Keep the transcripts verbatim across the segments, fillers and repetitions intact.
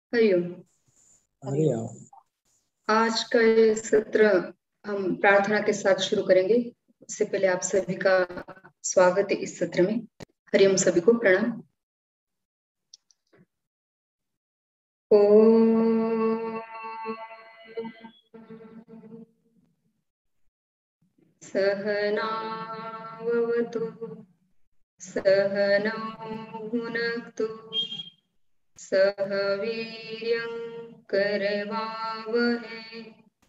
हरिओम। अरे यार। आज का ये सत्र हम प्रार्थना के साथ शुरू करेंगे। उससे पहले आप सभी का स्वागत है इस सत्र में। हरिओम, सभी को प्रणाम। ओम सहनावतु सहनौ भुनक्तु सह वीर्यं करवावहै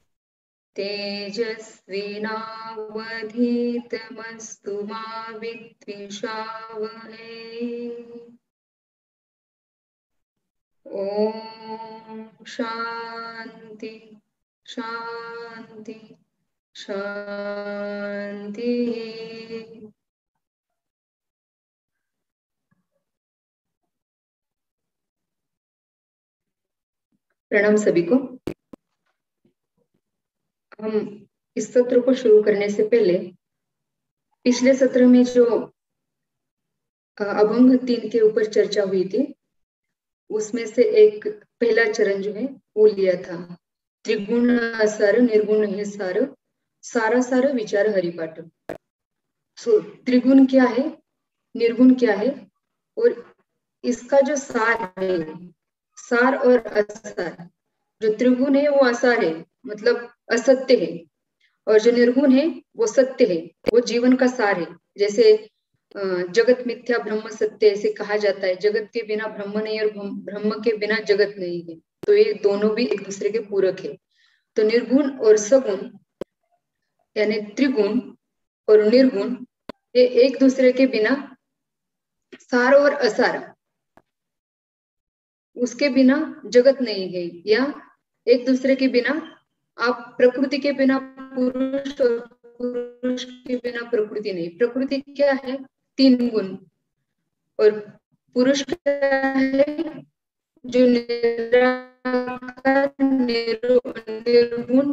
तेजस्विनावधीतमस्तु मा विद्विषावहै। ओम शांति शांति शांति। प्रणाम सभी को। हम इस सत्र को शुरू करने से पहले पिछले सत्र में जो अभंग तीन के ऊपर चर्चा हुई थी, उसमें से एक पहला चरण जो है वो लिया था, त्रिगुण सार निर्गुण है सार, सारा सार विचार हरिपाठ। सो त्रिगुण क्या है, निर्गुण क्या है, और इसका जो सार है, सार और असार। जो त्रिगुण है वो असार है, मतलब असत्य है, और जो निर्गुण है वो सत्य है, वो जीवन का सार है। जैसे जगत मिथ्या ब्रह्म सत्य ऐसे कहा जाता है, जगत के बिना ब्रह्म नहीं और ब्रह्म के बिना जगत नहीं है। तो ये दोनों भी एक दूसरे के पूरक है। तो निर्गुण और सगुण यानी त्रिगुण और निर्गुण, ये एक दूसरे के बिना, सार और असार, उसके बिना जगत नहीं है। या एक दूसरे के बिना, आप प्रकृति के बिना पुरुष और पुरुष के बिना प्रकृति नहीं। प्रकृति क्या है? तीन गुण। और पुरुष क्या है? जो निराकार निर्गुण,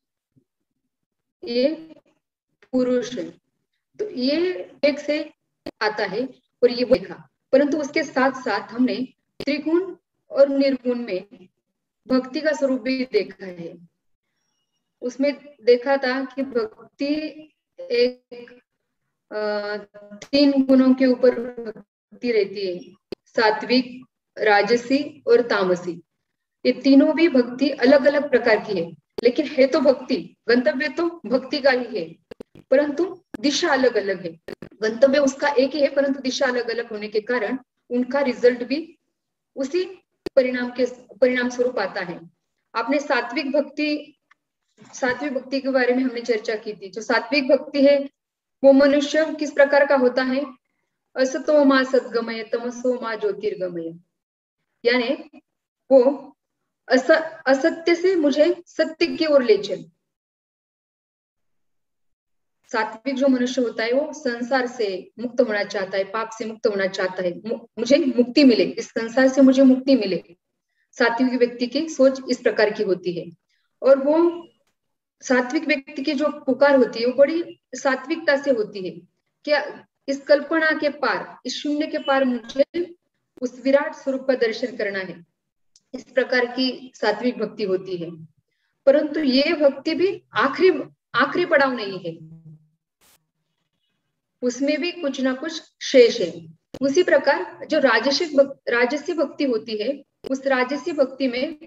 ये पुरुष है। तो ये एक से आता है और ये देखा। परंतु उसके साथ साथ हमने त्रिगुण और निर्गुण में भक्ति का स्वरूप भी देखा है। उसमें देखा था कि भक्ति एक आ, तीन गुणों के ऊपर भक्ति रहती है, सात्विक, राजसी और तामसी। ये तीनों भी भक्ति अलग अलग प्रकार की है, लेकिन है तो भक्ति, गंतव्य तो भक्ति का ही है, परंतु दिशा अलग अलग है। गंतव्य उसका एक ही है, परंतु दिशा अलग अलग होने के कारण उनका रिजल्ट भी उसी परिणाम के परिणाम स्वरूप आता है। आपने सात्विक भक्ति सात्विक भक्ति के बारे में हमने चर्चा की थी। जो सात्विक भक्ति है वो मनुष्य किस प्रकार का होता है? असतो मा सद्गमय तमसो मा ज्योतिर्गमय, यानी वो अस, असत्य से मुझे सत्य की ओर ले चल। सात्विक जो मनुष्य होता है वो संसार से मुक्त होना चाहता है, पाप से मुक्त होना चाहता है, मुझे मुक्ति मिले, इस संसार से मुझे मुक्ति मिले। सात्विक व्यक्ति की सोच इस प्रकार की होती है। और वो सात्विक व्यक्ति की जो पुकार होती है वो बड़ी सात्विकता से होती है। क्या इस कल्पना के पार, इस शून्य के पार मुझे उस विराट स्वरूप का दर्शन करना है। इस प्रकार की सात्विक भक्ति होती है। परंतु ये भक्ति भी आखिरी आखिरी पड़ाव नहीं है, उसमें भी कुछ ना कुछ शेष है। उसी प्रकार जो राजसिक राजसी भक्ति होती है, उस राजसी भक्ति में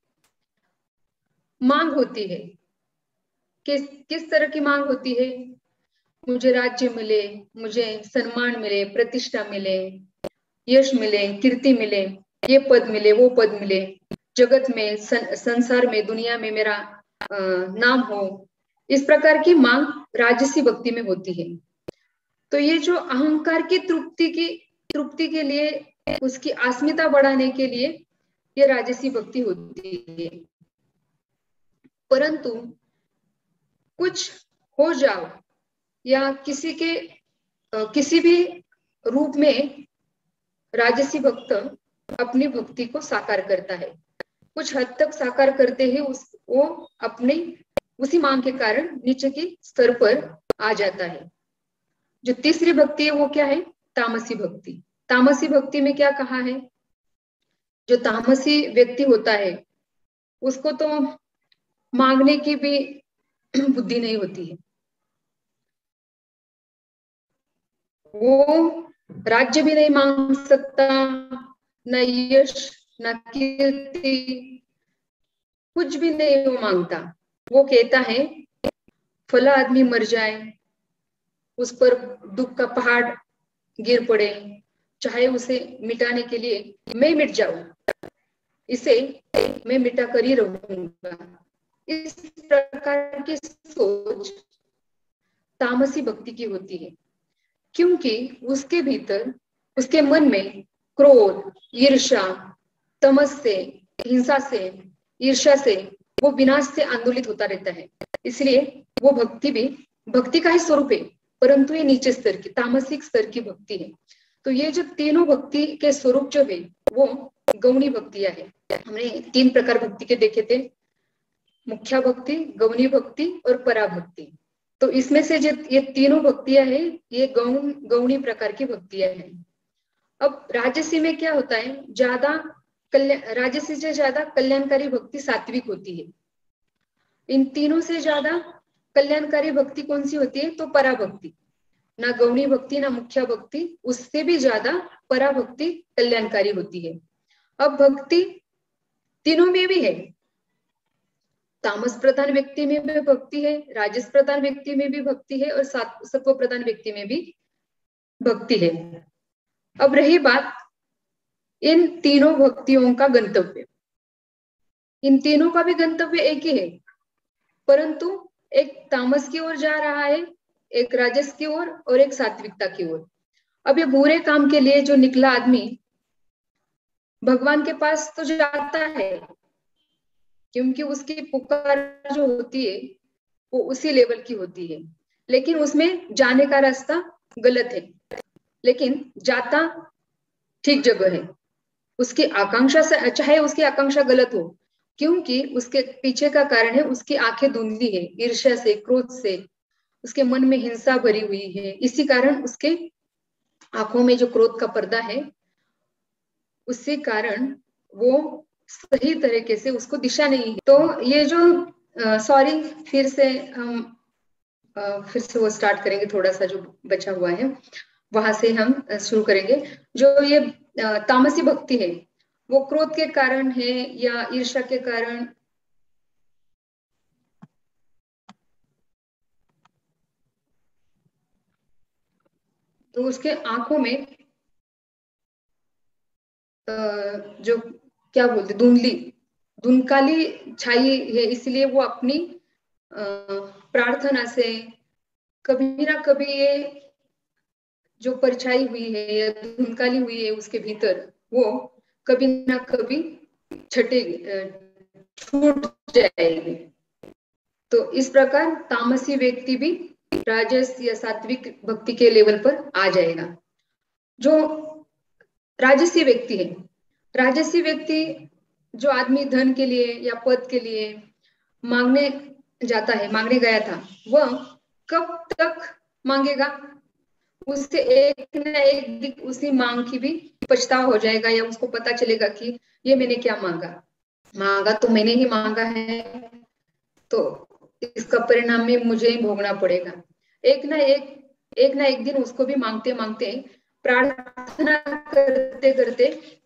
मांग होती है। किस किस तरह की मांग होती है? मुझे राज्य मिले, मुझे सम्मान मिले, प्रतिष्ठा मिले, यश मिले, कीर्ति मिले, ये पद मिले, वो पद मिले, जगत में, सं, संसार में, दुनिया में मेरा आ, नाम हो। इस प्रकार की मांग राजसी भक्ति में होती है। तो ये जो अहंकार की तृप्ति की तृप्ति के लिए, उसकी अस्मिता बढ़ाने के लिए ये राजसी भक्ति होती है। परंतु कुछ हो जाओ या किसी के किसी भी रूप में राजसी भक्त अपनी भक्ति को साकार करता है। कुछ हद तक साकार करते हैं, उस वो अपने उसी मांग के कारण नीचे की स्तर पर आ जाता है। जो तीसरी भक्ति है वो क्या है? तामसी भक्ति। तामसी भक्ति में क्या कहा है? जो तामसी व्यक्ति होता है उसको तो मांगने की भी बुद्धि नहीं होती है। वो राज्य भी नहीं मांग सकता, न यश न कीर्ति, कुछ भी नहीं वो मांगता। वो कहता है फला आदमी मर जाए, उस पर दुख का पहाड़ गिर पड़े, चाहे उसे मिटाने के लिए मैं मिट जाऊं, इसे मैं मिटा कर ही रहूंगा। इस प्रकार की सोच तामसी भक्ति की होती है, क्योंकि उसके भीतर, उसके मन में क्रोध, ईर्ष्या, तमस से, हिंसा से, ईर्ष्या से, वो विनाश से आंदोलित होता रहता है। इसलिए वो भक्ति भी भक्ति का ही स्वरूप है, परंतु ये नीचे स्तर की, तामसिक स्तर की भक्ति है। तो ये जो तीनों भक्ति के स्वरूप जो है वो गौणी भक्तियां है। हमने तीन प्रकार भक्ति के देखे थे, मुख्या भक्ति, गौणी भक्ति और पराभक्ति। तो इसमें से जो ये तीनों भक्तियां है ये गौण गौणी प्रकार की भक्तियां हैं। अब राजसी में क्या होता है, ज्यादा कल्याण, राजसी से ज्यादा कल्याणकारी भक्ति सात्विक होती है। इन तीनों से ज्यादा कल्याणकारी भक्ति कौन सी होती है, तो पराभक्ति। ना गौणी भक्ति ना मुख्या भक्ति, उससे भी ज्यादा पराभक्ति कल्याणकारी होती है। अब भक्ति तीनों में भी है, तामस प्रधान व्यक्ति में भी भक्ति है, राजस प्रधान व्यक्ति में भी भक्ति है और सत्व प्रधान व्यक्ति में भी भक्ति है। अब रही बात इन तीनों भक्तियों का गंतव्य, इन तीनों का भी गंतव्य एक ही है, परंतु एक तामस की ओर जा रहा है, एक राजस की ओर और एक सात्विकता की ओर। अब ये बुरे काम के लिए जो निकला आदमी भगवान के पास तो जाता है, क्योंकि उसकी पुकार जो होती है वो उसी लेवल की होती है, लेकिन उसमें जाने का रास्ता गलत है, लेकिन जाता ठीक जगह है। उसकी आकांक्षा से, चाहे उसकी आकांक्षा गलत हो, क्योंकि उसके पीछे का कारण है उसकी आंखें धुंधली है, ईर्ष्या से, क्रोध से, उसके मन में हिंसा भरी हुई है, इसी कारण उसके आंखों में जो क्रोध का पर्दा है, उसी कारण वो सही तरीके से उसको दिशा नहीं है। तो ये जो सॉरी फिर से हम आ, फिर से वो स्टार्ट करेंगे, थोड़ा सा जो बचा हुआ है वहां से हम शुरू करेंगे। जो ये आ, तामसी भक्ति है वो क्रोध के कारण है या ईर्ष्या के कारण, तो उसके आंखों में जो क्या बोलते धुंधली धुंधकाली छाई है, इसलिए वो अपनी प्रार्थना से कभी ना कभी ये जो परछाई हुई है या धुंधकाली हुई है उसके भीतर, वो कभी ना कभी छटेगी, छूट जाएगी। तो इस प्रकार तामसी व्यक्ति भी राजस या सात्विक भक्ति के लेवल पर आ जाएगा। जो राजसी व्यक्ति है, राजसी व्यक्ति जो आदमी धन के लिए या पद के लिए मांगने जाता है, मांगने गया था, वह कब तक मांगेगा, उससे एक ना एक दिन उसी मांग की भी पछतावा हो जाएगा, या उसको पता चलेगा कि ये मैंने क्या मांगा, मांगा तो मैंने ही मांगा है, तो इसका परिणाम भी मुझे ही भोगना पड़ेगा। एक ना एक एक ना एक दिन उसको भी मांगते मांगते, प्रार्थना करते करते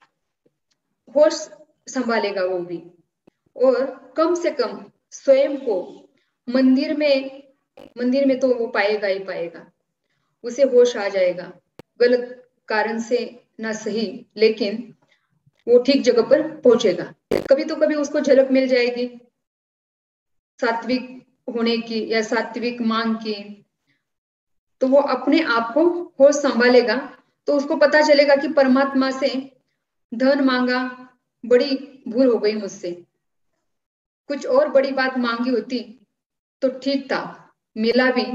होश संभालेगा वो भी, और कम से कम स्वयं को मंदिर में मंदिर में तो वो पाएगा ही पाएगा, उसे होश आ जाएगा, गलत कारण से ना सही, लेकिन वो ठीक जगह पर पहुंचेगा। कभी तो कभी उसको झलक मिल जाएगी सात्विक होने की या सात्विक मांग की, तो वो अपने आप को होश संभालेगा, तो उसको पता चलेगा कि परमात्मा से धन मांगा, बड़ी भूल हो गई मुझसे, कुछ और बड़ी बात मांगी होती तो ठीक था, मिला भी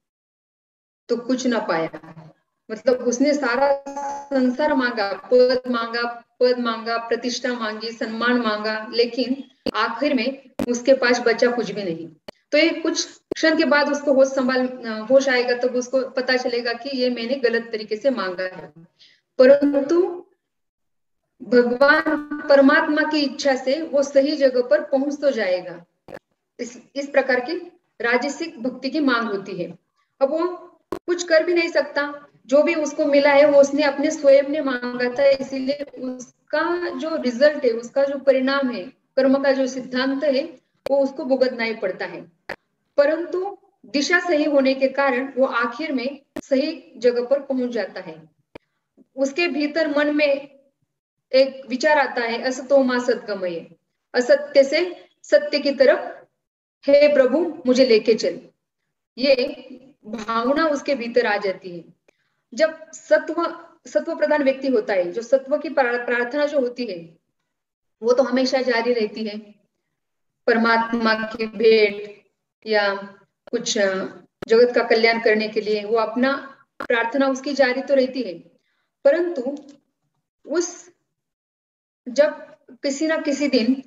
तो कुछ ना पाया। मतलब उसने सारा संसार मांगा, पद मांगा पद मांगा प्रतिष्ठा मांगी, सम्मान मांगा, लेकिन आखिर में उसके पास बचा कुछ भी नहीं। तो ये कुछ क्षण के बाद उसको होश संभाल होश आएगा, तब तो उसको पता चलेगा कि ये मैंने गलत तरीके से मांगा है। परंतु भगवान परमात्मा की इच्छा से वो सही जगह पर पहुंच तो जाएगा। इस इस प्रकार की राजसिक भक्ति की मांग होती है। अब वो कुछ कर भी नहीं सकता, जो भी उसको मिला है वो उसने अपने स्वयं ने मांगा था, इसीलिए उसका जो रिजल्ट है, उसका जो परिणाम है, कर्म का जो सिद्धांत है, वो उसको भुगतना ही पड़ता है। परंतु दिशा सही होने के कारण वो आखिर में सही जगह पर पहुंच जाता है। उसके भीतर मन में एक विचार आता है, असतो मा सद्गमय, असत्य से सत्य की तरफ हे प्रभु मुझे लेके चल। ये भावना उसके भीतर आ जाती है। जब सत्व सत्व प्रधान व्यक्ति होता है, जो सत्व की प्रार्थना जो होती है वो तो हमेशा जारी रहती है। परमात्मा की भेंट या कुछ जगत का कल्याण करने के लिए वो अपना प्रार्थना उसकी जारी तो रहती है। परंतु उस जब किसी ना किसी दिन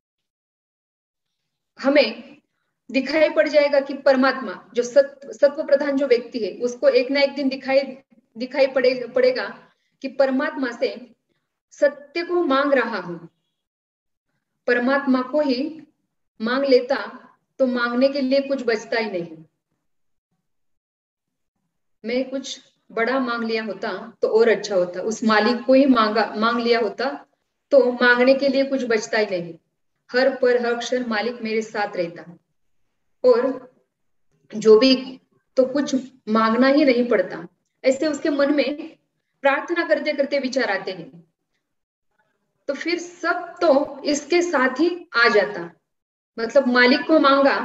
हमें दिखाई पड़ जाएगा कि परमात्मा जो सत्व सत्व प्रधान जो व्यक्ति है, उसको एक ना एक दिन दिखाई दिखाई पड़े पड़ेगा कि परमात्मा से सत्य को मांग रहा हूं, परमात्मा को ही मांग लेता तो मांगने के लिए कुछ बचता ही नहीं। मैं कुछ बड़ा मांग लिया होता तो और अच्छा होता, उस मालिक को ही मांगा मांग लिया होता तो मांगने के लिए कुछ बचता ही नहीं। हर पर हर क्षण मालिक मेरे साथ रहता और जो भी तो कुछ मांगना ही नहीं पड़ता। ऐसे उसके मन में प्रार्थना करते करते विचार आते हैं, तो फिर सब तो इसके साथ ही आ जाता। मतलब मालिक को मांगा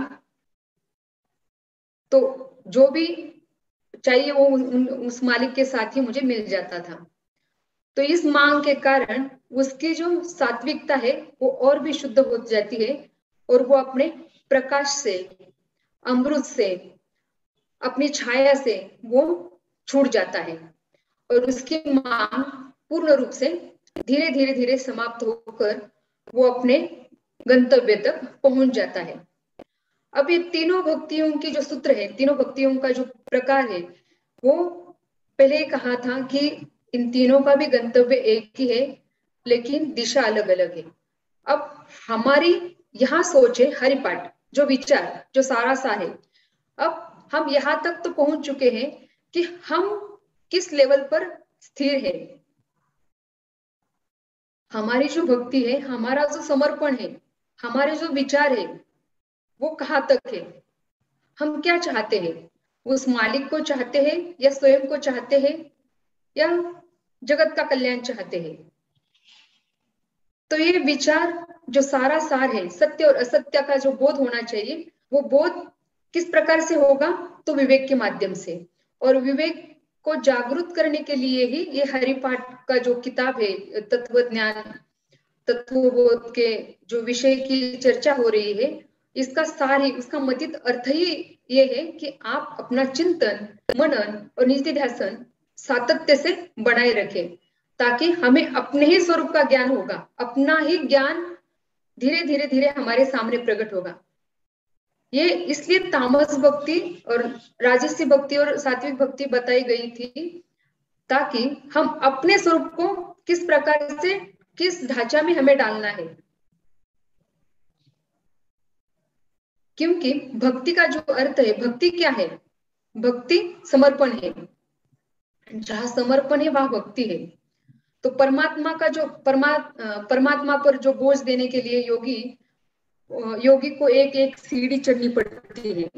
तो जो भी चाहिए वो उन, उस मालिक के साथ ही मुझे मिल जाता था। तो इस मांग के कारण उसकी जो सात्विकता है वो और भी शुद्ध हो जाती है और वो अपने प्रकाश से, अमृत से, अपनी छाया से वो छूट जाता है और उसकी मांग पूर्ण रूप से धीरे धीरे धीरे समाप्त होकर वो अपने गंतव्य तक पहुंच जाता है। अब ये तीनों भक्तियों की जो सूत्र है, तीनों भक्तियों का जो प्रकार है, वो पहले ही कहा था कि इन तीनों का भी गंतव्य एक ही है, लेकिन दिशा अलग अलग है। अब हमारी यहाँ सोच है हरिपाठ, जो विचार, जो सारा सा है। अब हम यहाँ तक तो पहुंच चुके हैं कि हम किस लेवल पर स्थिर है। हमारी जो भक्ति है, हमारा जो समर्पण है, हमारे जो विचार है, वो कहाँ तक है। हम क्या चाहते हैं, उस मालिक को चाहते हैं या स्वयं को चाहते हैं या जगत का कल्याण चाहते हैं। तो ये विचार जो सारा सार है, सत्य और असत्य का जो बोध होना चाहिए, वो बोध किस प्रकार से होगा, तो विवेक के माध्यम से। और विवेक को जागरूक करने के लिए ही ये हरिपाठ का जो किताब है, तत्व ज्ञान तत्वबोध के जो विषय की चर्चा हो रही है, इसका सार ही, उसका मतित अर्थ ही ये है कि आप अपना चिंतन, मनन और निधिध्यासन सातत्य से बनाए रखें, ताकि हमें अपने ही स्वरूप का ज्ञान होगा, अपना ही ज्ञान धीरे धीरे धीरे हमारे सामने प्रकट होगा। ये इसलिए तामस भक्ति और राजसी भक्ति और सात्विक भक्ति बताई गई थी, ताकि हम अपने स्वरूप को किस प्रकार से, किस ढांचा में हमें डालना है। क्योंकि भक्ति का जो अर्थ है, भक्ति क्या है, भक्ति समर्पण है। जहां समर्पण है वहां भक्ति है। तो परमात्मा का जो परमा परमात्मा पर जो बोझ देने के लिए योगी योगी को एक एक सीढ़ी चढ़नी पड़ती है,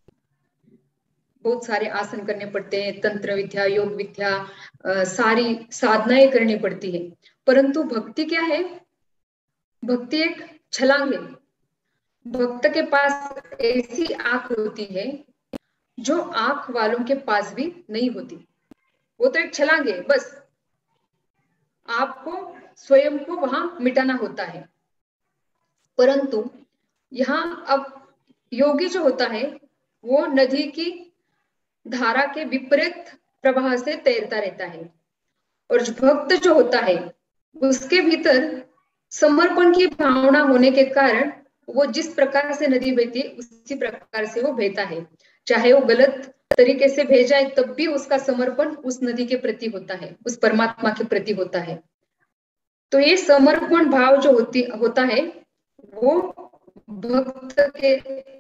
बहुत सारे आसन करने पड़ते हैं, तंत्र विद्या, योग विद्या, सारी साधनाएं करनी पड़ती है। परंतु भक्ति क्या है, भक्ति एक छलांग है। भक्त के पास ऐसी आंख होती है जो आंख वालों के पास भी नहीं होती। वो तो एक छलांग है, बस आपको स्वयं को वहां मिटाना होता है। परंतु यहाँ अब योगी जो होता है वो नदी की धारा के विपरीत प्रवाह से तैरता रहता है, और जो भक्त जो होता है उसके भीतर समर्पण की भावना होने के कारण वो जिस प्रकार से नदी बहती है उसी प्रकार से वो बहता है। चाहे वो गलत तरीके से बह जाए तब भी उसका समर्पण उस नदी के प्रति होता है, उस परमात्मा के प्रति होता है। तो ये समर्पण भाव जो होती होता है वो भक्त के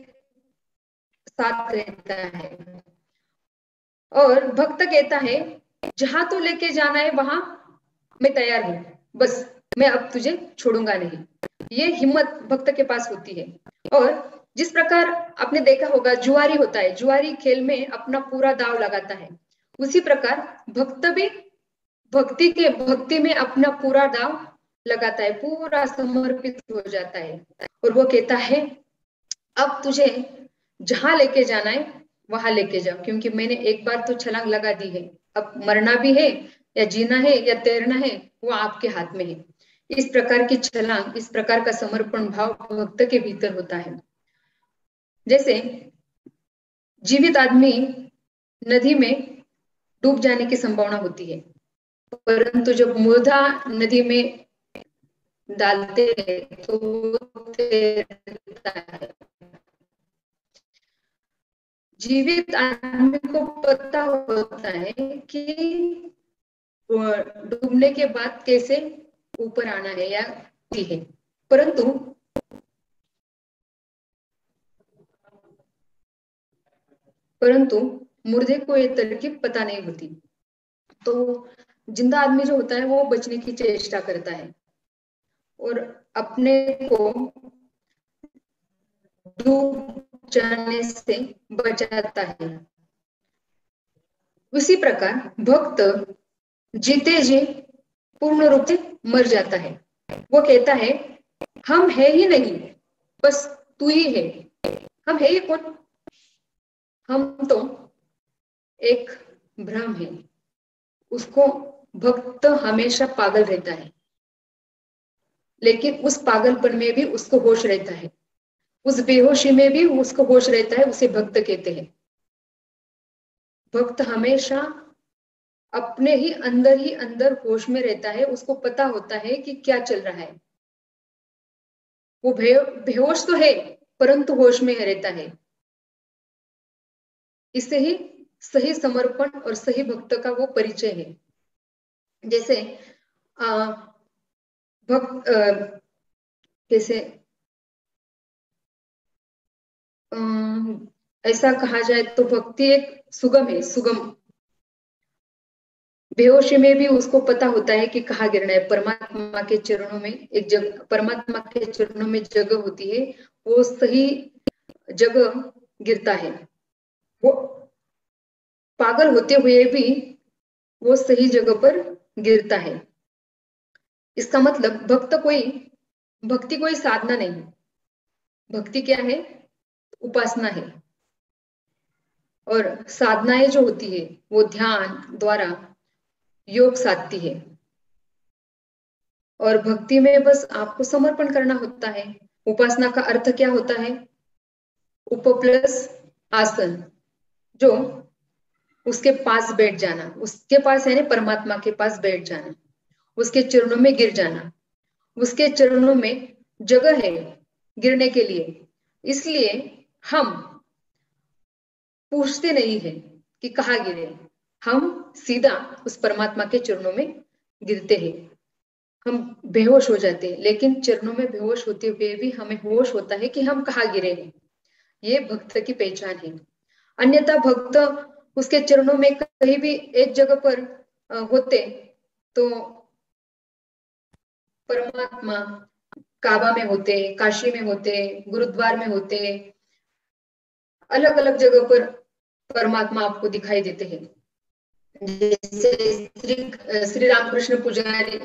साथ रहता है। और भक्त कहता है जहां तो लेके जाना है वहां मैं तैयार हूं, बस मैं अब तुझे छोड़ूंगा नहीं। ये हिम्मत भक्त के पास होती है। और जिस प्रकार आपने देखा होगा जुआरी होता है, जुआरी खेल में अपना पूरा दाव लगाता है, उसी प्रकार भक्त भी भक्ति के भक्ति में अपना पूरा दाव लगाता है, पूरा समर्पित हो जाता है। और वो कहता है अब तुझे जहां लेके जाना है वहां लेके जाओ, क्योंकि मैंने एक बार तो छलांग लगा दी है, अब मरना भी है या जीना है या तैरना है वो आपके हाथ में है। इस प्रकार की छलांग, इस प्रकार का समर्पण भाव भक्त के भीतर होता है। जैसे जीवित आदमी नदी में डूब जाने की संभावना होती है, परंतु जब मुर्दा नदी में डालते हैं तो तैरता है। जीवित आदमी को पता होता है कि डूबने के बाद कैसे ऊपर आना है या है, परंतु परंतु मुर्दे को ये तरकीब पता नहीं होती। तो जिंदा आदमी जो होता है वो बचने की चेष्टा करता है और अपने को डूब जाने से बचाता है। उसी प्रकार भक्त जीते जी पूर्ण रूप से मर जाता है। वो कहता है हम है ही नहीं, बस तू ही है। हम है ही कौन? हम तो एक भ्रम है। उसको भक्त हमेशा पागल रहता है, लेकिन उस पागलपन में भी उसको होश रहता है, उस बेहोशी में भी उसको होश रहता है, उसे भक्त कहते हैं। भक्त हमेशा अपने ही अंदर ही अंदर होश में रहता है, उसको पता होता है कि क्या चल रहा है। वो बेहोश तो है परंतु होश में रहता है। इससे ही सही समर्पण और सही भक्त का वो परिचय है। जैसे भक्त जैसे ऐसा कहा जाए तो भक्ति एक सुगम है, सुगम। बेहोशी में भी उसको पता होता है कि कहाँ गिरना है। परमात्मा के चरणों में एक जगह, परमात्मा के चरणों में जगह होती है, वो सही जगह गिरता है। वो पागल होते हुए भी वो सही जगह पर गिरता है। इसका मतलब भक्त कोई भक्ति कोई साधना नहीं, भक्ति क्या है? उपासना है। और साधनाएं जो होती है वो ध्यान द्वारा योग साधती है। और भक्ति में बस आपको समर्पण करना होता है। उपासना का अर्थ क्या होता है? उप प्लस आसन, जो उसके पास बैठ जाना, उसके पास है ना, परमात्मा के पास बैठ जाना, उसके चरणों में गिर जाना। उसके चरणों में जगह है गिरने के लिए, इसलिए हम पूछते नहीं है कि कहाँ गिरे, हम सीधा उस परमात्मा के चरणों में गिरते हैं। हम बेहोश हो जाते हैं, लेकिन चरणों में बेहोश होते हुए भी हमें होश होता है कि हम कहाँ गिरे हैं। ये भक्त की पहचान है। अन्यथा भक्त उसके चरणों में कहीं भी एक जगह पर होते तो परमात्मा काबा में होते, काशी में होते, गुरुद्वार में होते, अलग अलग जगह पर परमात्मा आपको दिखाई देते हैं। जैसे श्री श्री रामकृष्ण पुजारी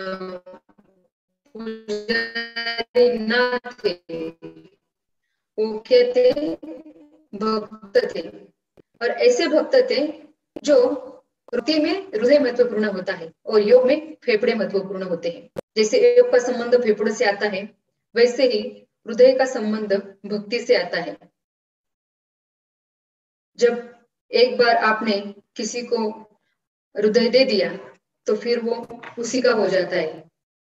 पुजारी नाथ थे, वो कहते भक्त थे। और ऐसे भक्त थे जो वृत्ति में हृदय महत्वपूर्ण होता है और योग में फेफड़े महत्वपूर्ण होते हैं। जैसे योग का संबंध फेफड़ों से आता है, वैसे ही हृदय का संबंध भक्ति से आता है। जब एक बार आपने किसी को हृदय दे दिया तो फिर वो उसी का हो जाता है।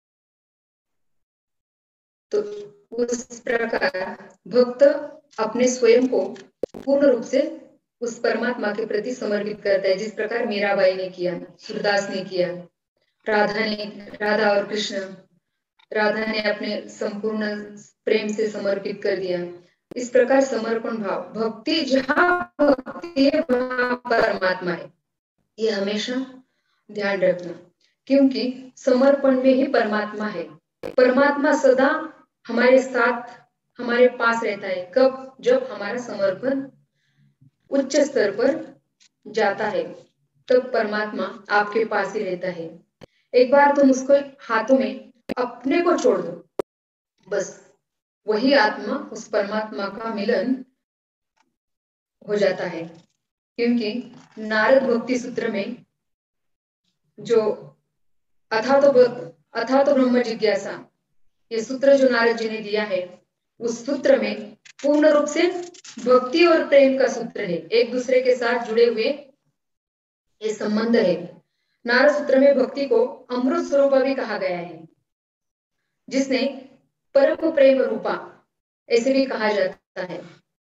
तो उस प्रकार भक्त अपने स्वयं को पूर्ण रूप से उस परमात्मा के प्रति समर्पित करता है, जिस प्रकार मीराबाई ने किया, सूरदास ने किया। राधा ने राधा और कृष्ण राधा ने अपने संपूर्ण प्रेम से समर्पित कर दिया। इस प्रकार समर्पण भाव, भक्ति जहाँ भक्ति है वहाँ परमात्मा है, ये हमेशा ध्यान रखना, क्योंकि समर्पण में ही परमात्मा है। परमात्मा सदा हमारे साथ हमारे पास रहता है। कब? जब हमारा समर्पण उच्च स्तर पर जाता है, तब परमात्मा आपके पास ही रहता है। एक बार तुम उसको हाथों में अपने को छोड़ दो, बस वही आत्मा उस परमात्मा का मिलन हो जाता है। क्योंकि नारद भक्ति सूत्र में जो अथा तो अथा तो ब्रह्म जिज्ञासा, ये सूत्र जो नारद जी ने दिया है, उस सूत्र में पूर्ण रूप से भक्ति और प्रेम का सूत्र है, एक दूसरे के साथ जुड़े हुए ये संबंध है। नारद सूत्र में भक्ति को अमृत स्वरूपा भी कहा गया है, जिसने परम प्रेम रूपा ऐसे भी कहा जाता है,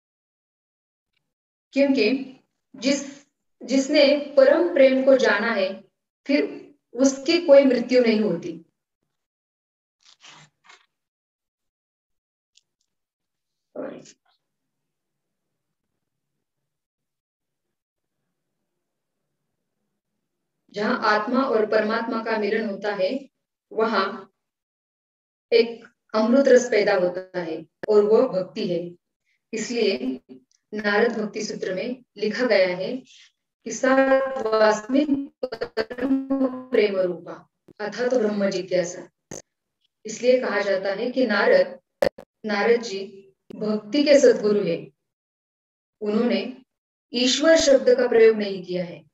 क्योंकि जिस जिसने परम प्रेम को जाना है, फिर उसकी कोई मृत्यु नहीं होती। जहां आत्मा और परमात्मा का मिलन होता है, वहां एक अमृत रस पैदा होता है और वह भक्ति है। इसलिए नारद भक्ति सूत्र में लिखा गया है कि सात्वास्मिन् परम प्रेम रूपा अथा तो ब्रह्म जिज्ञासा। इसलिए कहा जाता है कि नारद नारद जी भक्ति के सद्गुरु है। उन्होंने ईश्वर शब्द का प्रयोग नहीं किया है,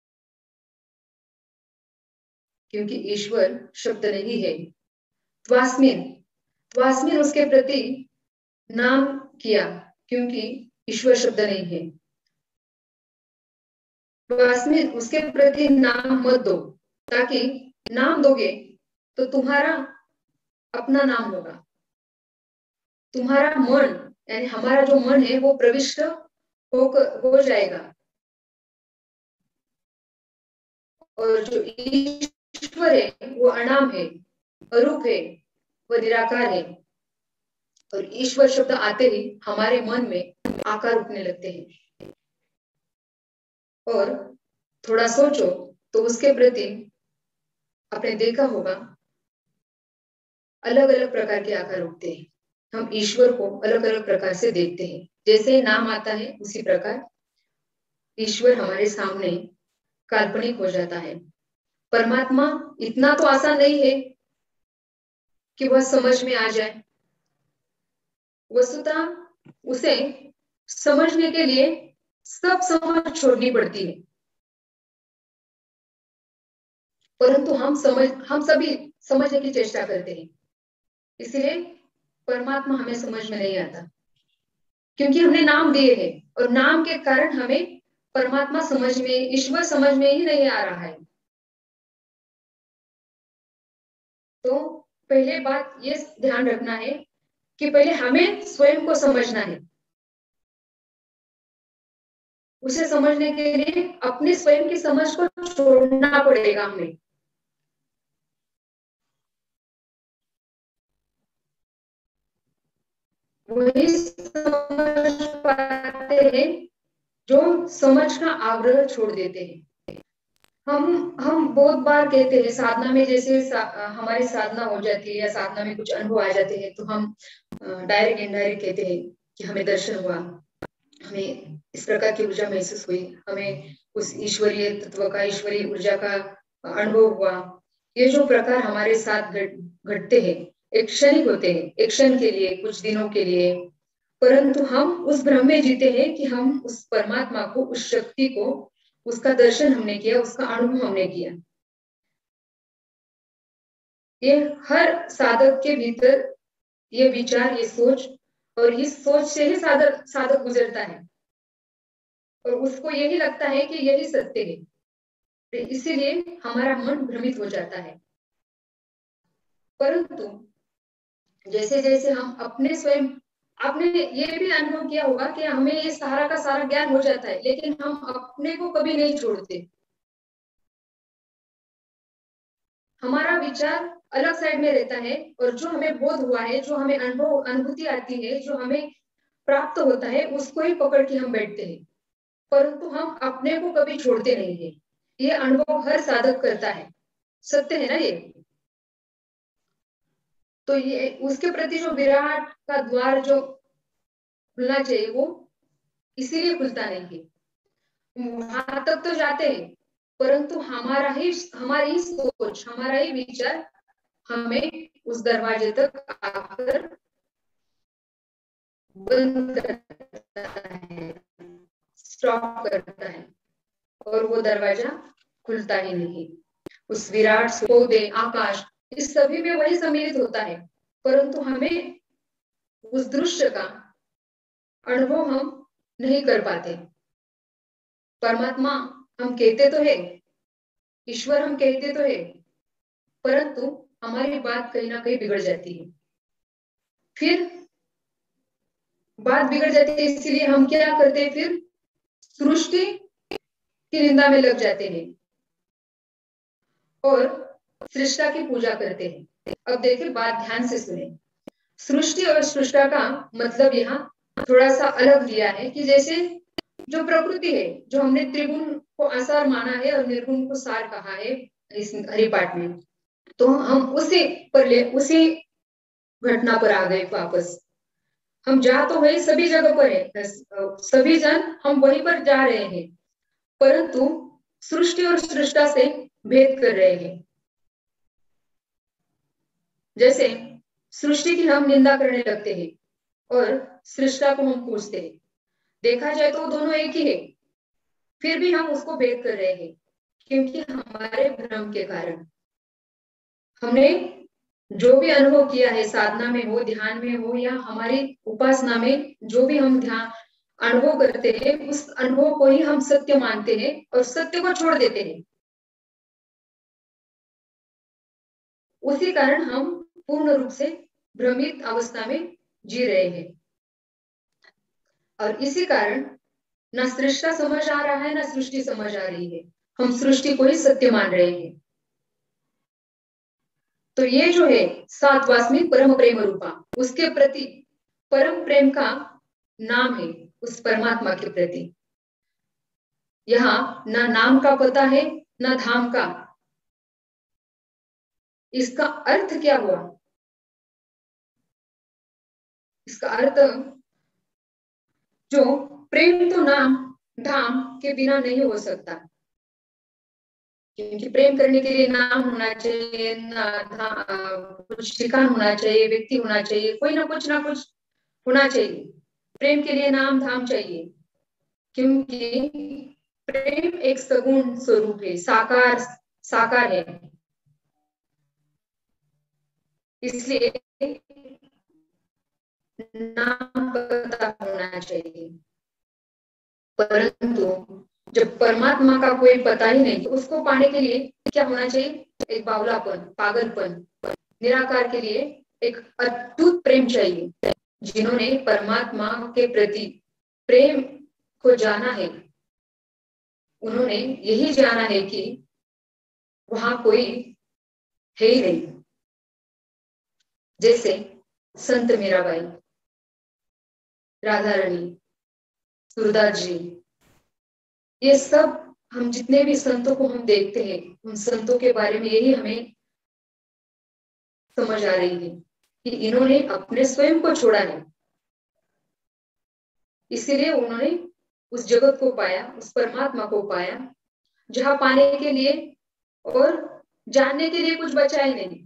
क्योंकि ईश्वर शब्द नहीं है। त्वास्मिन त्वास्मिन उसके प्रति नाम किया, क्योंकि ईश्वर शब्द नहीं है। त्वास्मिन उसके प्रति नाम मत दो, ताकि नाम दोगे तो तुम्हारा अपना नाम होगा। तुम्हारा मन यानी हमारा जो मन है वो प्रविष्ट हो, हो जाएगा, और जो ईश्वर है वो अनाम है, अरूप है, वह निराकार है। और ईश्वर शब्द आते ही हमारे मन में आकार उठने लगते हैं। और थोड़ा सोचो तो उसके प्रति आपने देखा होगा अलग अलग प्रकार के आकार उठते हैं। हम ईश्वर को अलग अलग प्रकार से देखते हैं। जैसे नाम आता है उसी प्रकार ईश्वर हमारे सामने काल्पनिक हो जाता है। परमात्मा इतना तो आसान नहीं है कि वह समझ में आ जाए। वस्तुतः उसे समझने के लिए सब समझ छोड़नी पड़ती है, परंतु हम समझ हम सभी समझने की चेष्टा करते हैं। इसलिए परमात्मा हमें समझ में नहीं आता, क्योंकि हमने नाम दिए हैं और नाम के कारण हमें परमात्मा समझ में, ईश्वर समझ में ही नहीं आ रहा है। तो पहले बात ये ध्यान रखना है कि पहले हमें स्वयं को समझना है। उसे समझने के लिए अपने स्वयं की समझ को छोड़ना पड़ेगा हमें। वही समझ पाते हैं जो समझ का आग्रह छोड़ देते हैं। हम हम बहुत बार कहते हैं साधना में, जैसे सा, हमारी साधना हो जाती है या साधना में कुछ अनुभव आ जाते हैं, तो हम डायरेक्ट इनडायरेक्ट कहते हैं कि हमें दर्शन हुआ, हमें इस प्रकार की ऊर्जा महसूस हुई, हमें उस ईश्वरीय तत्व का, ईश्वरीय ऊर्जा का अनुभव हुआ। ये जो प्रकार हमारे साथ घटते हैं एक क्षणिक होते हैं, एक क्षण के लिए, कुछ दिनों के लिए, परंतु हम उस भ्रम में जीते हैं कि हम उस परमात्मा को, उस शक्ति को, उसका दर्शन हमने किया, उसका अनुभव हमने किया। ये हर साधक के भीतर ये विचार, ये सोच, और इस सोच से ही साधक साधक गुजरता है और उसको यही लगता है कि यही सत्य है, इसीलिए हमारा मन भ्रमित हो जाता है। परंतु जैसे जैसे हम अपने स्वयं, आपने ये भी अनुभव किया होगा कि हमें ये सारा का सारा ज्ञान हो जाता है, लेकिन हम अपने को कभी नहीं छोड़ते। हमारा विचार अलग साइड में रहता है, और जो हमें बोध हुआ है, जो हमें अनुभव अनुभूति आती है, जो हमें प्राप्त होता है, उसको ही पकड़ के हम बैठते हैं, परंतु हम अपने को कभी छोड़ते नहीं है। ये अनुभव हर साधक करता है, सत्य है ना ये। तो ये उसके प्रति जो विराट का द्वार जो खुलना चाहिए, वो इसीलिए खुलता नहीं है। वहां तक तो जाते हैं, परंतु हमारा ही हमारी ही सोच, हमारा ही विचार हमें उस दरवाजे तक आकर बंद करता है, स्टॉप करता है, और वो दरवाजा खुलता ही नहीं। उस विराट पौधे, आकाश, इस सभी में वही सम्मिलित होता है, परंतु हमें उस दृश्य का अनुभव हम नहीं कर पाते। परमात्मा हम कहते तो है, ईश्वर हम कहते तो है, परंतु हमारी बात कहीं ना कहीं बिगड़ जाती है। फिर बात बिगड़ जाती है, इसीलिए हम क्या करते हैं, फिर सृष्टि की निंदा में लग जाते हैं और सृष्टा की पूजा करते हैं। अब देखिए, बात ध्यान से सुने। सृष्टि और सृष्टा का मतलब यहाँ थोड़ा सा अलग लिया है, कि जैसे जो प्रकृति है, जो हमने त्रिगुण को आसार माना है और निर्गुण को सार कहा है इस हरिपाठ में, तो हम उसी पर ले उसी घटना पर आ गए वापस। हम जा तो वही सभी जगह पर है, सभी जन हम वहीं पर जा रहे हैं, परंतु सृष्टि और सृष्टा से भेद कर रहे हैं। जैसे सृष्टि की हम निंदा करने लगते हैं और सृष्टा को हम पूछते हैं, देखा जाए तो दोनों एक ही है, फिर भी हम उसको भेद कर रहे हैं, क्योंकि हमारे भ्रम के कारण हमने जो भी अनुभव किया है, साधना में हो, ध्यान में हो, या हमारी उपासना में जो भी हम ध्यान अनुभव करते हैं, उस अनुभव को ही हम सत्य मानते हैं और सत्य को छोड़ देते हैं। उसी कारण हम पूर्ण रूप से भ्रमित अवस्था में जी रहे हैं, और इसी कारण ना सृष्टा समझ आ रहा है, ना सृष्टि समझ आ रही है, हम सृष्टि को ही सत्य मान रहे हैं। तो ये जो है सातवास्मी परम प्रेम रूपा, उसके प्रति परम प्रेम का नाम है, उस परमात्मा के प्रति। यहाँ ना नाम का पता है, ना धाम का। इसका अर्थ क्या हुआ? इसका अर्थ, जो प्रेम तो नाम धाम के बिना नहीं हो सकता, क्योंकि प्रेम करने के लिए नाम होना चाहिए, ना कुछ ठिकाना होना चाहिए, व्यक्ति होना चाहिए, कोई ना कुछ ना कुछ होना चाहिए। प्रेम के लिए नाम धाम चाहिए, क्योंकि प्रेम एक सगुण स्वरूप है, साकार साकार है, इसलिए नाम पता होना चाहिए। परंतु जब परमात्मा का कोई पता ही नहीं, तो उसको पाने के लिए क्या होना चाहिए? एक बावलापन, पागलपन। निराकार के लिए एक अद्भुत प्रेम चाहिए। जिन्होंने परमात्मा के प्रति प्रेम को जाना है, उन्होंने यही जाना है कि वहां कोई है ही नहीं। जैसे संत मीराबाई, राधा रानी, सूरदास जी, ये सब हम जितने भी संतों को हम देखते हैं, उन संतों के बारे में यही हमें समझ आ रही है कि इन्होंने अपने स्वयं को छोड़ा है, इसीलिए उन्होंने उस जगत को पाया, उस परमात्मा को पाया, जहां पाने के लिए और जानने के लिए कुछ बचा ही नहीं।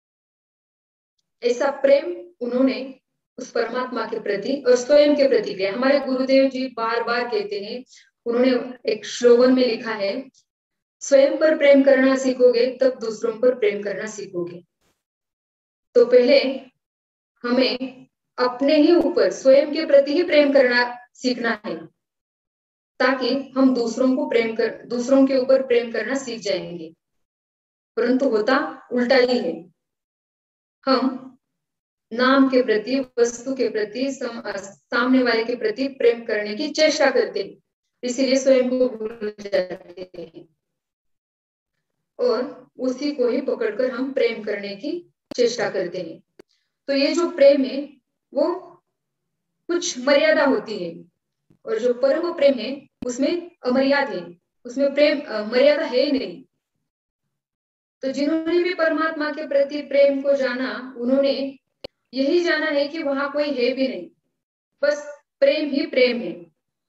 ऐसा प्रेम उन्होंने उस परमात्मा के प्रति और स्वयं के प्रति किया। हमारे गुरुदेव जी बार बार कहते हैं, उन्होंने एक श्लोगन में लिखा है, स्वयं पर प्रेम करना सीखोगे तब दूसरों पर प्रेम करना सीखोगे। तो पहले हमें अपने ही ऊपर स्वयं के प्रति ही प्रेम करना सीखना है, ताकि हम दूसरों को प्रेम कर दूसरों के ऊपर प्रेम करना सीख जाएंगे। परंतु होता उल्टा ही है। हम नाम के प्रति, वस्तु के प्रति, सामने वाले के प्रति प्रेम करने की चेष्टा करते हैं, इसीलिए स्वयं को भूल जाते हैं। और उसी को ही पकड़कर हम प्रेम करने की चेष्टा करते हैं। तो ये जो प्रेम है वो कुछ मर्यादा होती है, और जो परम प्रेम है उसमें अमर्याद है, उसमें प्रेम मर्यादा है ही नहीं। तो जिन्होंने भी परमात्मा के प्रति प्रेम को जाना, उन्होंने यही जाना है कि वहां कोई है भी नहीं, बस प्रेम ही प्रेम है।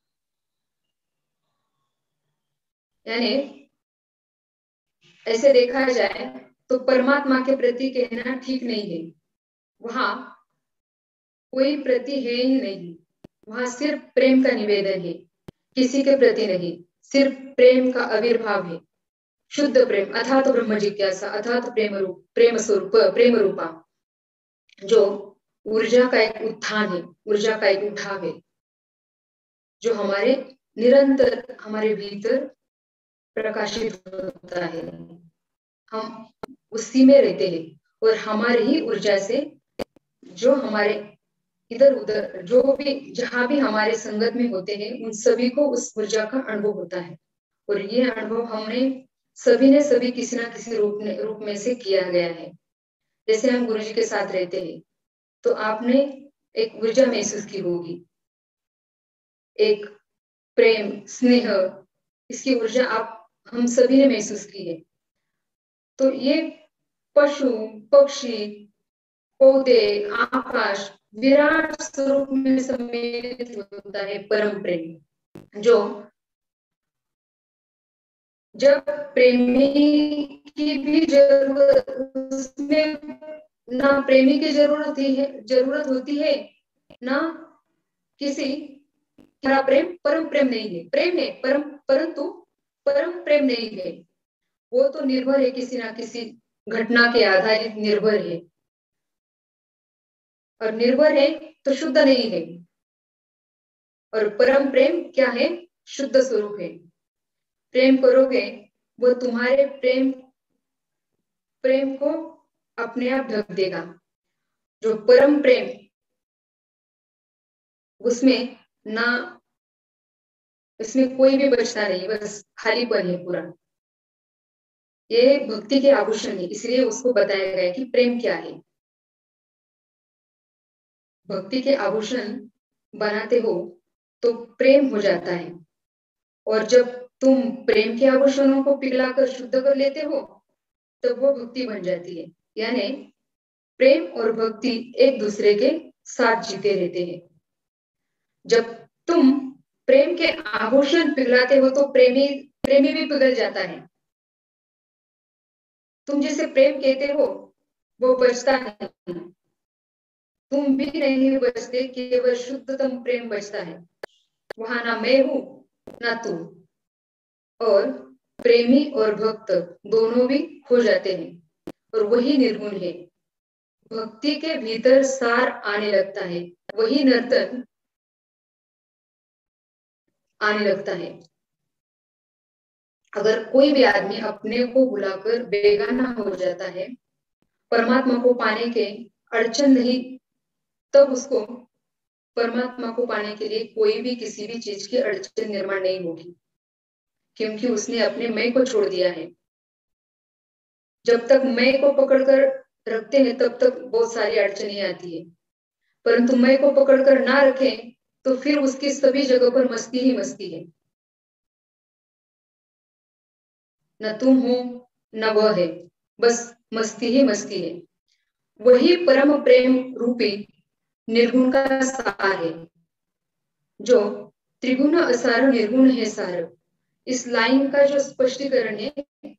यानी ऐसे देखा जाए तो परमात्मा के प्रति कहना ठीक नहीं है, वहां कोई प्रति है ही नहीं, वहां सिर्फ प्रेम का निवेदन है, किसी के प्रति नहीं, सिर्फ प्रेम का आविर्भाव है, शुद्ध प्रेम, अथात ब्रह्म जिज्ञासा, अथात प्रेम रूप, प्रेम स्वरूप, प्रेम रूपा, जो ऊर्जा का एक उत्थान है, ऊर्जा का एक उठाव है, जो हमारे निरंतर हमारे भीतर प्रकाशित होता है। हम उसी में रहते हैं और हमारी ही ऊर्जा से जो हमारे इधर उधर जो भी जहां भी हमारे संगत में होते हैं, उन सभी को उस ऊर्जा का अनुभव होता है। और ये अनुभव हमने सभी ने सभी किसी ना किसी रूप में रूप में से किया गया है। जैसे हम गुरु जी के साथ रहते हैं तो आपने एक ऊर्जा महसूस की होगी, एक प्रेम स्नेह, इसकी ऊर्जा आप हम सभी ने महसूस की है। तो ये पशु पक्षी पौधे आकाश विराट स्वरूप में सम्मिलित होता है परम प्रेम, जो जब प्रेमी की भी जरूरत, उसमें ना प्रेमी की जरूरत होती है जरूरत होती है ना किसी, हमारा प्रेम परम प्रेम नहीं है, प्रेम है परम, परंतु परम प्रेम नहीं है, वो तो निर्भर है किसी ना किसी घटना के आधारित निर्भर है, और निर्भर है तो शुद्ध नहीं है। और परम प्रेम क्या है? शुद्ध स्वरूप है। प्रेम करोगे वो तुम्हारे प्रेम प्रेम को अपने आप ढक देगा। जो परम प्रेम, उसमें ना इसमें कोई भी बचता नहीं, बस खालीपन है पूरा। ये भक्ति के आभूषण है, इसलिए उसको बताया गया कि प्रेम क्या है। भक्ति के आभूषण बनाते हो तो प्रेम हो जाता है, और जब तुम प्रेम के आभूषणों को पिघलाकर शुद्ध कर लेते हो तब वो भक्ति बन जाती है। यानी प्रेम और भक्ति एक दूसरे के साथ जीते रहते हैं। जब तुम प्रेम के आभूषण पिघलाते हो तो प्रेमी प्रेमी भी पिघल जाता है। तुम जिसे प्रेम कहते हो वो बचता नहीं, तुम भी नहीं बचते, केवल शुद्धतम प्रेम बचता है। वहां ना मैं हूं ना तू, और प्रेमी और भक्त दोनों भी खो जाते हैं, और वही निर्गुण है। भक्ति के भीतर सार आने लगता है, वही नर्तन आने लगता है। अगर कोई भी आदमी अपने को भुलाकर बेगाना हो जाता है, परमात्मा को पाने के अड़चन नहीं, तब उसको परमात्मा को पाने के लिए कोई भी किसी भी चीज की अड़चन निर्माण नहीं होगी, क्योंकि उसने अपने मैं को छोड़ दिया है। जब तक मैं को पकड़कर रखते हैं तब तक बहुत सारी अड़चनें आती है, परंतु मैं को पकड़कर ना रखें तो फिर उसकी सभी जगह पर मस्ती ही मस्ती है। न तुम हो न वह है, बस मस्ती ही मस्ती है। वही परम प्रेम रूपी निर्गुण का सार है, जो त्रिगुण असार निर्गुण है सार। इस लाइन का जो स्पष्टीकरण है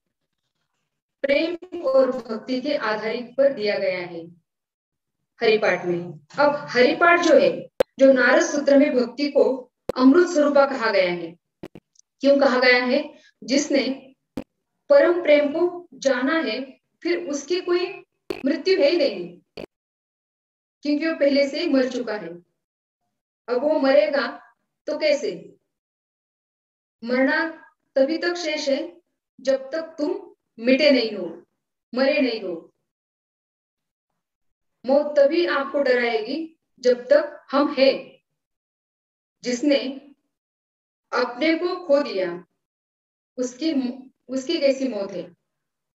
प्रेम और भक्ति के आधारित पर दिया गया है हरिपाठ में। अब हरिपाठ जो है, जो नारद सूत्र में भक्ति को अमृत स्वरूपा कहा गया है। क्यों कहा गया है? जिसने परम प्रेम को जाना है फिर उसकी कोई मृत्यु है ही नहीं, क्योंकि वो पहले से ही मर चुका है। अब वो मरेगा तो कैसे? मरना तभी तक शेष है जब तक तुम मिटे नहीं हो, मरे नहीं हो। मौत तभी आपको डराएगी जब तक हम हैं। जिसने अपने को खो दिया उसकी उसकी कैसी मौत है?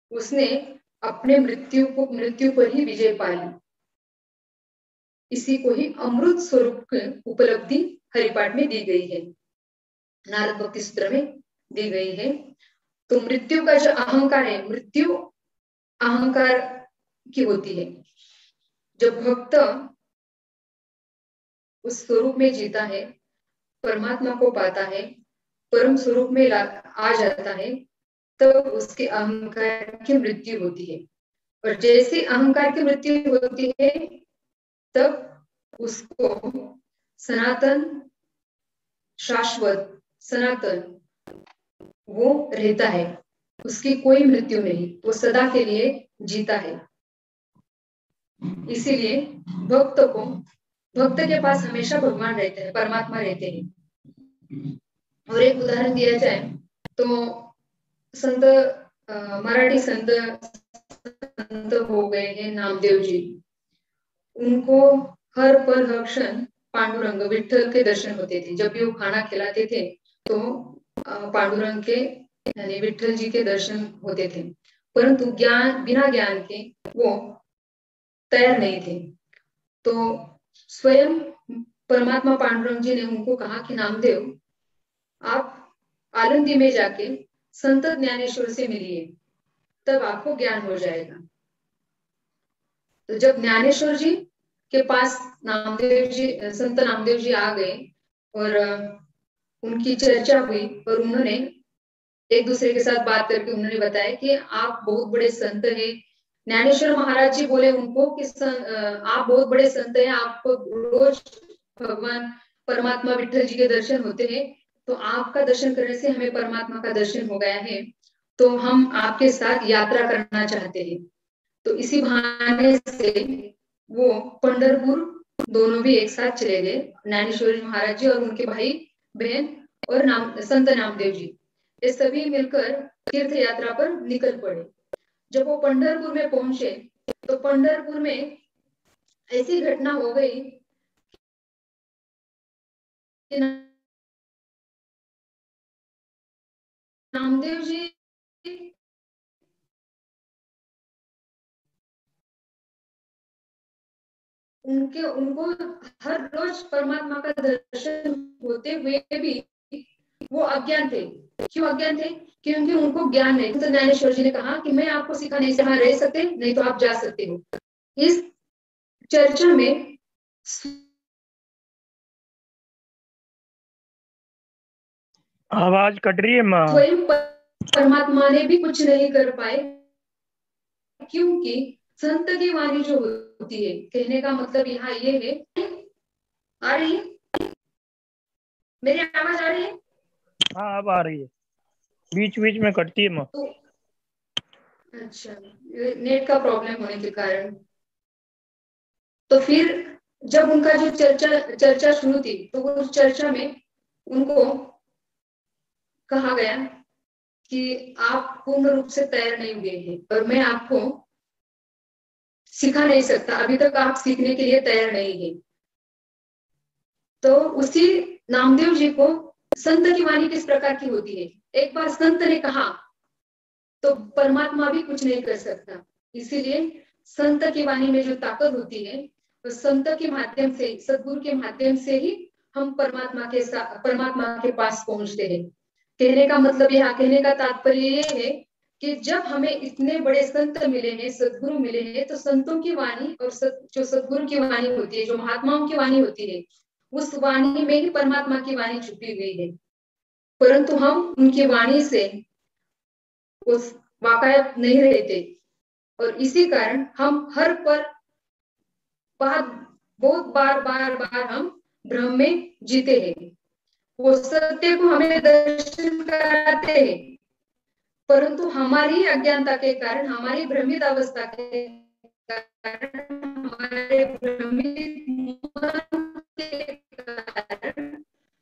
उसने अपने मृत्यु को मृत्यु पर ही विजय पा ली। इसी को ही अमृत स्वरूप की उपलब्धि हरिपाठ में दी गई है, नारद भक्ति सूत्र में दी गई है। तो मृत्यु का जो अहंकार है, मृत्यु अहंकार की होती है। जब भक्त उस स्वरूप में जीता है, परमात्मा को पाता है, परम स्वरूप में आ जाता है, तब तो उसके अहंकार की मृत्यु होती है। और जैसे अहंकार की मृत्यु होती है, तब उसको सनातन, शाश्वत, सनातन वो रहता है, उसकी कोई मृत्यु नहीं, वो सदा के लिए जीता है। इसीलिए भक्त को भक्त के पास हमेशा भगवान रहते हैं, परमात्मा रहते हैं। और एक उदाहरण दिया जाए तो संत मराठी संत संत हो गए हैं नामदेव जी, उनको हर पल हर क्षण पांडुरंग विठल के दर्शन होते थे। जब भी वो खाना खिलाते थे तो पांडुरंग के यानी विठल जी के दर्शन होते थे, परंतु ज्ञान बिना ज्ञान के वो तैयार नहीं थे। तो स्वयं परमात्मा पांडुरंग जी ने उनको कहा कि नामदेव, आप आलंदी में जाके संत ज्ञानेश्वर से मिलिए, तब आपको ज्ञान हो जाएगा। तो जब ज्ञानेश्वर जी के पास नामदेव जी संत नामदेव जी आ गए और उनकी चर्चा हुई और उन्होंने एक दूसरे के साथ बात करके उन्होंने बताया कि आप बहुत बड़े संत हैं। ज्ञानेश्वर महाराज जी बोले उनको कि आप बहुत बड़े संत हैं, आपको रोज भगवान परमात्मा विठल जी के दर्शन होते हैं, तो आपका दर्शन करने से हमें परमात्मा का दर्शन हो गया है, तो हम आपके साथ यात्रा करना चाहते हैं। तो इसी बहाने से वो पंढरपुर दोनों भी एक साथ चले गए, ज्ञानेश्वर महाराज जी और उनके भाई बहन और नाम संत नामदेव जी, ये सभी मिलकर तीर्थ यात्रा पर निकल पड़े। जब वो पंढरपुर में पहुंचे तो पंढरपुर में ऐसी घटना हो गई कि नामदेव जी उनके उनको हर रोज परमात्मा का दर्शन होते हुए भी वो अज्ञान थे। क्यों अज्ञान थे? क्योंकि उनको ज्ञान नहीं। तो ज्ञानेश्वर जी ने कहा कि मैं आपको सिखा नहीं यहाँ रह सकते, नहीं तो आप जा सकते हो। इस चर्चा में आवाज कट रही है माँ। स्वयं परमात्मा ने भी कुछ नहीं कर पाए, क्योंकि संत की वाणी जो होती है, कहने का मतलब यहाँ ये है, आ रही है मेरी आवाज आ रही है? हाँ अब आ रही है, बीच बीच में कटती है माँ। तो अच्छा, नेट का प्रॉब्लम होने के कारण। तो फिर जब उनका जो चर्चा चर्चा शुरू थी, तो उस चर्चा में उनको कहा गया कि आप पूर्ण रूप से तैयार नहीं हुए हैं और मैं आपको सिखा नहीं सकता, अभी तक आप सीखने के लिए तैयार नहीं है। तो उसी नामदेव जी को संत की वाणी किस प्रकार की होती है, एक बार संत ने कहा तो परमात्मा भी कुछ नहीं कर सकता। इसीलिए संत की वाणी में जो ताकत होती है, तो संत के माध्यम से, सद्गुरु के माध्यम से ही हम परमात्मा के साथ परमात्मा के पास पहुंचते हैं। कहने का मतलब यहाँ कहने का तात्पर्य ये है कि जब हमें इतने बड़े संत मिले हैं, सद्गुरु मिले हैं, तो संतों की वाणी और सत, जो सद्गुरु की वाणी होती है, जो महात्माओं की वाणी होती है, उस वाणी में ही परमात्मा की वाणी छुपी हुई है, परंतु हम उनकी वाणी से उस वाकायत नहीं रहते और इसी कारण हम हर पर बार बहुत बार बार बार हम भ्रम में जीते हैं। वो सत्य को हमें दर्शन कराते हैं, परंतु हमारी अज्ञानता के कारण, हमारी भ्रमित अवस्था के कारण, हमारे भ्रमित मन के कारण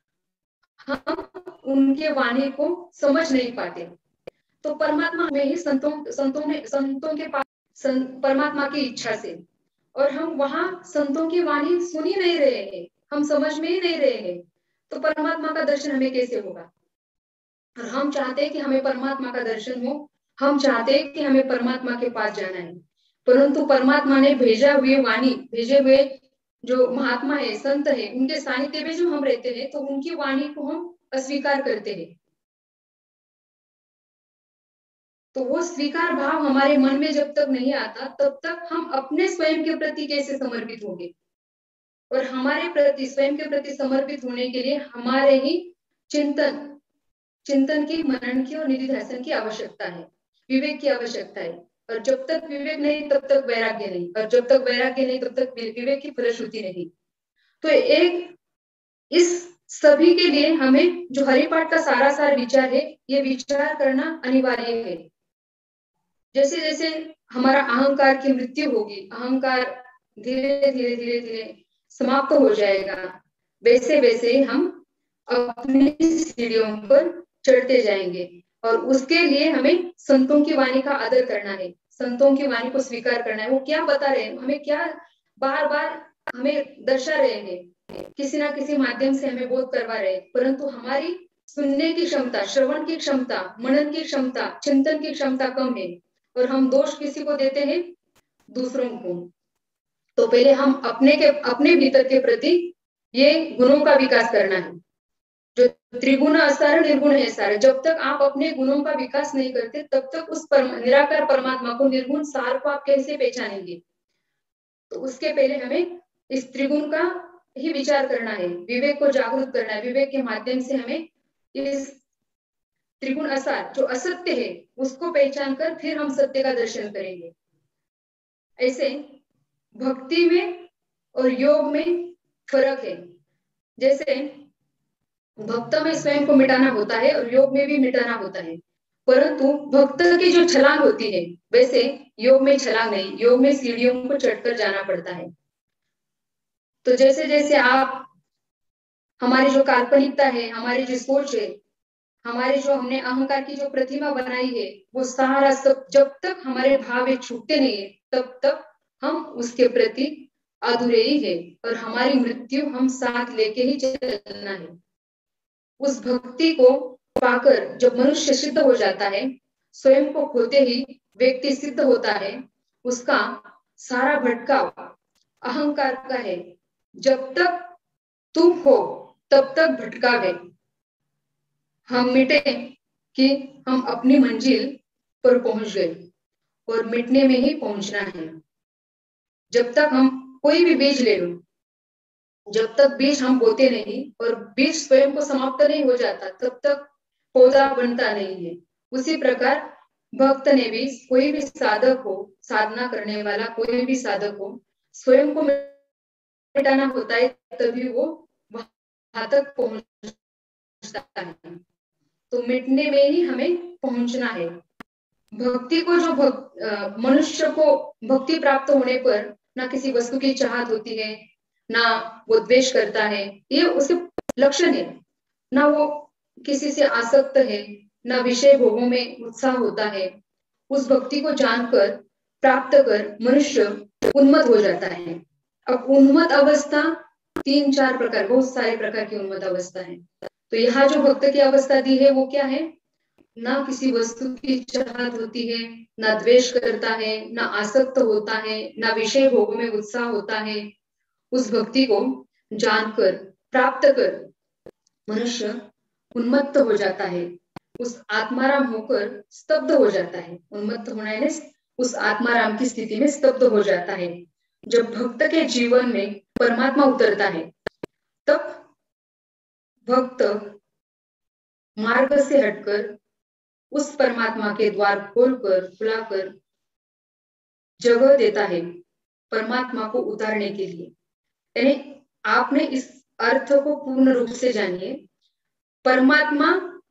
हम उनके वाणी को समझ नहीं पाते। तो परमात्मा में ही संतों संतों ने संतों के पास परमात्मा की इच्छा से, और हम वहां संतों की वाणी सुन ही नहीं रहे हैं, हम समझ में ही नहीं रहे हैं, तो परमात्मा का दर्शन हमें कैसे होगा? और हम चाहते हैं कि हमें परमात्मा का दर्शन हो, हम चाहते हैं कि हमें परमात्मा के पास जाना है, परंतु परमात्मा ने भेजा हुए वाणी, भेजे हुए जो महात्मा है, संत है, उनके सानिध्य में जो हम रहते हैं, तो उनकी वाणी को हम अस्वीकार करते हैं। तो वो स्वीकार भाव हमारे मन में जब तक नहीं आता, तब तक हम अपने स्वयं के प्रति कैसे समर्पित होंगे। और हमारे प्रति, स्वयं के प्रति समर्पित होने के लिए हमारे ही चिंतन चिंतन की, मनन की और निधि ध्यान की आवश्यकता है, विवेक की आवश्यकता है। और जब तक विवेक नहीं तब तक वैराग्य नहीं, और जब तक वैराग्य नहीं तब तक विवेक की फलश्रुति नहीं। तो एक इस सभी के लिए हमें जो हरिपाठ का सारा सार विचार है, ये विचार करना अनिवार्य है। जैसे जैसे हमारा अहंकार की मृत्यु होगी, अहंकार धीरे धीरे धीरे धीरे समाप्त हो जाएगा, वैसे वैसे हम अपनी सीढ़ियों पर चढ़ते जाएंगे। और उसके लिए हमें संतों की वाणी का आदर करना है, संतों की वाणी को स्वीकार करना है। वो क्या बता रहे हैं, हमें क्या बार बार हमें दर्शा रहे हैं, किसी ना किसी माध्यम से हमें बोध करवा रहे हैं, परंतु हमारी सुनने की क्षमता, श्रवण की क्षमता, मनन की क्षमता, चिंतन की क्षमता कम है। और हम दोष किसी को देते हैं, दूसरों को। तो पहले हम अपने के अपने भीतर के प्रति ये गुणों का विकास करना है। जो त्रिगुण असार, निर्गुण है सार। जब तक आप अपने गुणों का विकास नहीं करते, तब तक उस परम, निराकार परमात्मा को, निर्गुण सार को आप कैसे पहचानेंगे। तो उसके पहले हमें इस त्रिगुण का ही विचार करना है, विवेक को जागरूक करना है। विवेक के माध्यम से हमें इस त्रिगुण असार, जो असत्य है, उसको पहचान कर फिर हम सत्य का दर्शन करेंगे। ऐसे भक्ति में और योग में फर्क है। जैसे भक्त में स्वयं को मिटाना होता है और योग में भी मिटाना होता है, परंतु भक्त की जो छलांग होती है, वैसे योग में छलांग नहीं, योग में सीढ़ियों को चढ़कर जाना पड़ता है। तो जैसे जैसे आप, हमारी जो काल्पनिकता है, हमारी जो सोच है, हमारे जो हमने अहंकार की जो प्रतिमा बनाई है, वो सारा सब जब तक हमारे भाव छूटते नहीं है, तब तक हम उसके प्रति अधूरे ही है। और हमारी मृत्यु हम साथ लेके ही चलना है। उस भक्ति को पाकर जब मनुष्य सिद्ध हो जाता है, स्वयं को खोते ही व्यक्ति सिद्ध होता है, उसका सारा भटकाव अहंकार का है। जब तक तुम हो तब तक भटकाव है। हम मिटे कि हम अपनी मंजिल पर पहुंच गए, और मिटने में ही पहुंचना है। जब तक हम कोई भी बीज ले लो, जब तक बीज हम बोते नहीं और बीज स्वयं को समाप्त नहीं हो जाता, तब तक पौधा बनता नहीं है। उसी प्रकार भक्त ने भी, कोई भी साधक हो, साधना करने वाला कोई भी साधक हो, स्वयं को मिटाना होता है, तभी वो वहां तक पहुंचता है। तो मिटने में ही हमें पहुंचना है। भक्ति को जो भक्त मनुष्य को भक्ति प्राप्त होने पर ना किसी वस्तु की चाहत होती है, ना वो द्वेष करता है, ये उसके लक्षण है। ना वो किसी से आसक्त है, ना विषय भोगों में उत्साह होता है। उस भक्ति को जानकर, प्राप्त कर मनुष्य उन्मत्त हो जाता है। अब उन्मत्त अवस्था तीन चार प्रकार, बहुत सारे प्रकार की उन्मत्त अवस्था है। तो यहाँ जो भक्त की अवस्था दी है वो क्या है, ना किसी वस्तु की चाहत होती है, ना द्वेष करता है, ना आसक्त होता है, ना विषय भोग में उत्साह होता है। उस भक्ति को जानकर, प्राप्त कर मनुष्य उन्मत्त हो जाता है, उस आत्माराम होकर स्तब्ध हो जाता है। उन्मत्त होना है, उस आत्माराम की स्थिति में स्तब्ध हो जाता है। जब भक्त के जीवन में परमात्मा उतरता है, तब भक्त मार्ग से हटकर उस परमात्मा के द्वार खोलकर, खुलाकर जगह देता है परमात्मा को उतारने के लिए। यानी आपने इस अर्थ को पूर्ण रूप से जानिए, परमात्मा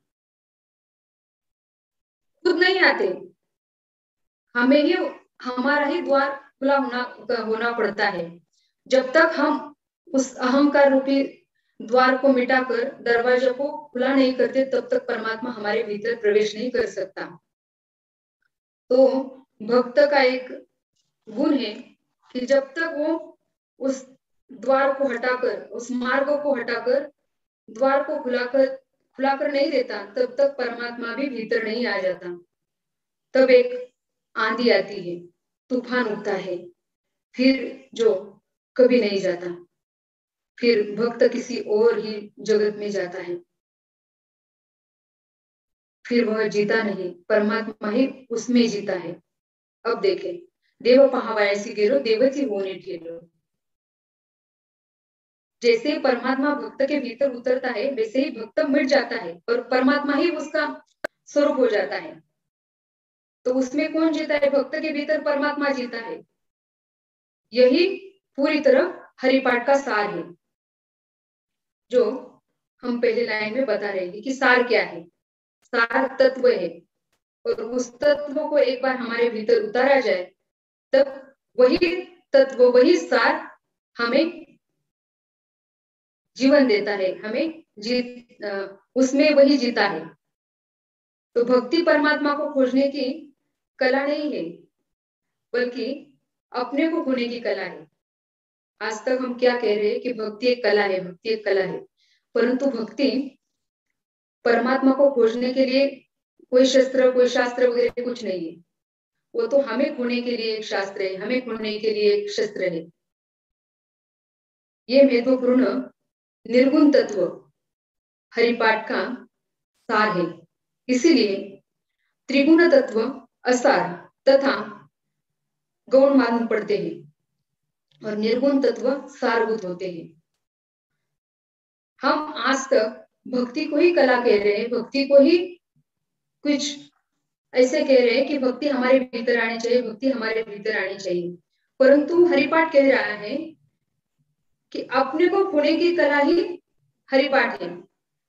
खुद नहीं आते, हमें ही, हमारा ही द्वार खुला होना होना पड़ता है। जब तक हम उस अहंकार रूपी द्वार को मिटाकर दरवाजे को खुला नहीं करते, तब तक परमात्मा हमारे भीतर प्रवेश नहीं कर सकता। तो भक्त का एक गुण है कि जब तक वो उस द्वार को हटाकर, उस मार्ग को हटाकर द्वार को खुलाकर खुलाकर नहीं देता, तब तक परमात्मा भी भीतर नहीं आ जाता। तब एक आंधी आती है, तूफान उठता है, फिर जो कभी नहीं जाता, फिर भक्त किसी और ही जगत में जाता है, फिर वह जीता नहीं, परमात्मा ही उसमें जीता है। अब देखें, देव पहावायसी गेलो देवची होने ठेलो। जैसे परमात्मा भक्त के भीतर उतरता है वैसे ही भक्त मिट जाता है और परमात्मा ही उसका स्वरूप हो जाता है। तो उसमें कौन जीता है? भक्त के भीतर परमात्मा जीता है। यही पूरी तरह हरिपाठ का सार है, जो हम पहले लाइन में बता रहे हैं कि सार क्या है। सार तत्व है, और उस तत्व को एक बार हमारे भीतर उतारा जाए तब वही तत्व, वही सार हमें जीवन देता है, हमें जीत उसमें वही जीता है। तो भक्ति परमात्मा को खोजने की कला नहीं है, बल्कि अपने को खोने की कला है। आज तक हम क्या कह रहे हैं कि भक्ति एक कला है, भक्ति एक कला है, परंतु भक्ति परमात्मा को खोजने के लिए कोई शस्त्र, कोई शास्त्र वगैरह कुछ नहीं है। वो तो हमें खोने के लिए एक शास्त्र है, हमें खोने के लिए एक शस्त्र है। ये महत्वपूर्ण निर्गुण तत्व हरिपाठ का सार है। इसीलिए त्रिगुण तत्व असार तथा गौण मालूम पड़ते हैं और निर्गुण तत्व सारभूत होते हैं। हम आज तक भक्ति को ही कला कह रहे हैं, भक्ति को ही कुछ ऐसे कह रहे हैं कि भक्ति हमारे भीतर आनी चाहिए, भक्ति हमारे भीतर आनी चाहिए, परंतु हरिपाठ कह रहा है कि अपने को खोने की कला ही हरिपाठ है।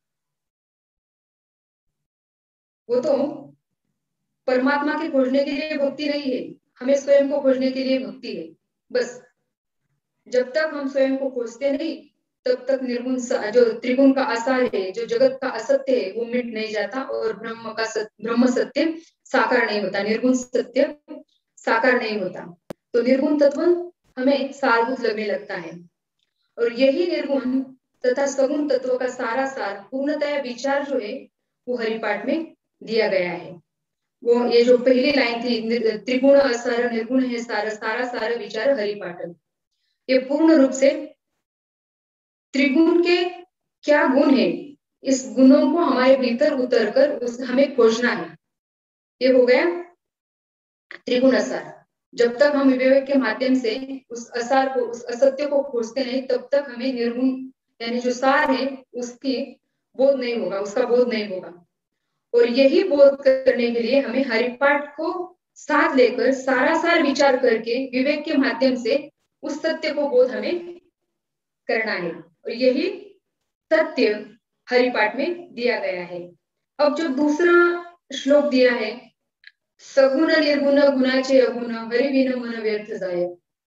वो तो परमात्मा के खोजने के लिए भक्ति नहीं है, हमें स्वयं को खोजने के लिए भक्ति है। बस जब तक हम स्वयं को खोजते नहीं तब तक निर्गुण जो त्रिगुण का आसार है, जो जगत का असत्य है, वो मिट नहीं जाता और ब्रह्म का सत्य, ब्रह्म सत्य साकार नहीं होता, निर्गुण सत्य साकार नहीं होता। तो निर्गुण तत्व हमें सारभूत लगने लगता है, और यही निर्गुण तथा सगुण तत्व का सारा सार पूर्णतया विचार जो है वो हरिपाठ में दिया गया है। वो ये जो पहली लाइन थी, त्रिगुण असार निर्गुण है सारा, सारा सारा विचार हरिपाठ, ये पूर्ण रूप से त्रिगुण के क्या गुण है, इस गुणों को हमारे भीतर उतरकर उस हमें खोजना है। ये हो गया त्रिगुण असार। जब तक हम विवेक के माध्यम से उस असार को, उस असत्य को खोजते नहीं, तब तक हमें निर्गुण यानी जो सार है उसकी बोध नहीं होगा, उसका बोध नहीं होगा। और यही बोध करने के लिए हमें हरिपाठ को साथ लेकर सारा सार विचार करके विवेक के माध्यम से उस सत्य को बोध हमें करना है, और यही सत्य हरिपाठ में दिया गया है। अब जो दूसरा श्लोक दिया है, सगुण निर्गुण गुणाचे अगुण हरिविन मन व्यर्थ जाय।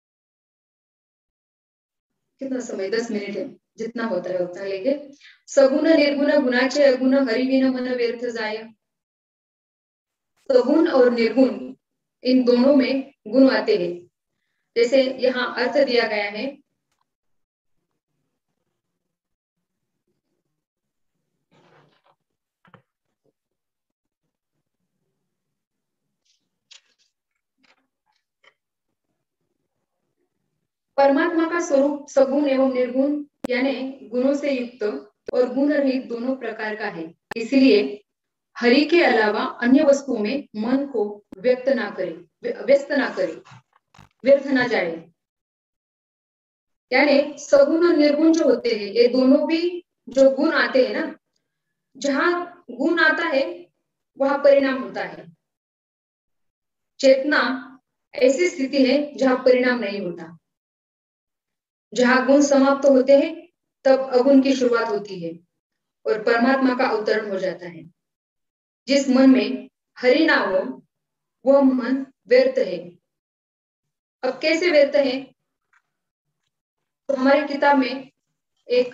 कितना समय? दस मिनट है, जितना होता है उतना लेंगे। सगुण निर्गुण गुणाचे अगुण हरिविन मन व्यर्थ जाय। सगुण और निर्गुण इन दोनों में गुण आते हैं। जैसे यहाँ अर्थ दिया गया है, परमात्मा का स्वरूप सगुण एवं निर्गुण यानी गुणों से युक्त और गुण रहित दोनों प्रकार का है। इसलिए हरि के अलावा अन्य वस्तुओं में मन को व्यक्त ना करे, व्यस्त ना करे, व्यर्थ ना जाए। यानी सगुण और निर्गुण जो होते हैं, ये दोनों भी जो गुण आते हैं ना, जहां गुण आता है वहां परिणाम होता है। चेतना ऐसी स्थिति है जहां परिणाम नहीं होता। जहां गुण समाप्त तो होते हैं तब अगुण की शुरुआत होती है और परमात्मा का अवतरण हो जाता है। जिस मन में हरि ना हो वह मन व्यर्थ है। अब कैसे व्यर्थ है? तो हमारी किताब में एक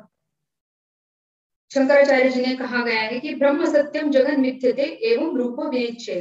शंकराचार्य जी ने कहा गया है कि ब्रह्म सत्यम जगन मिथ्यते एवं रूप विनिश्चय।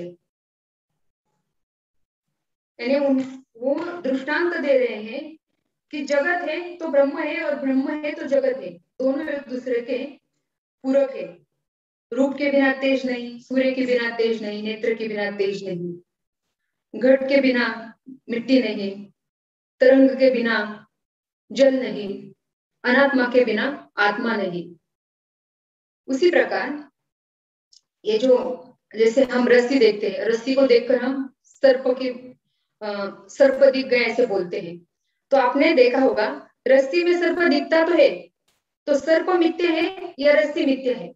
यानी वो दृष्टांत दे रहे हैं कि जगत है तो ब्रह्म है और ब्रह्म है तो जगत है, दोनों एक दूसरे के पूरक है। रूप के बिना तेज नहीं, सूर्य के बिना तेज नहीं, नेत्र के बिना तेज नहीं, घट के बिना मिट्टी नहीं, तरंग के बिना जल नहीं, अनात्मा के बिना आत्मा नहीं। उसी प्रकार ये जो जैसे हम रस्सी देखते हैं, रस्सी को देखकर हम सर्प के सर्प दिख गए ऐसे बोलते हैं। तो आपने देखा होगा रस्सी में सर्प दिखता तो है, तो सर्प मिथ्या है या रस्सी मिथ्या है?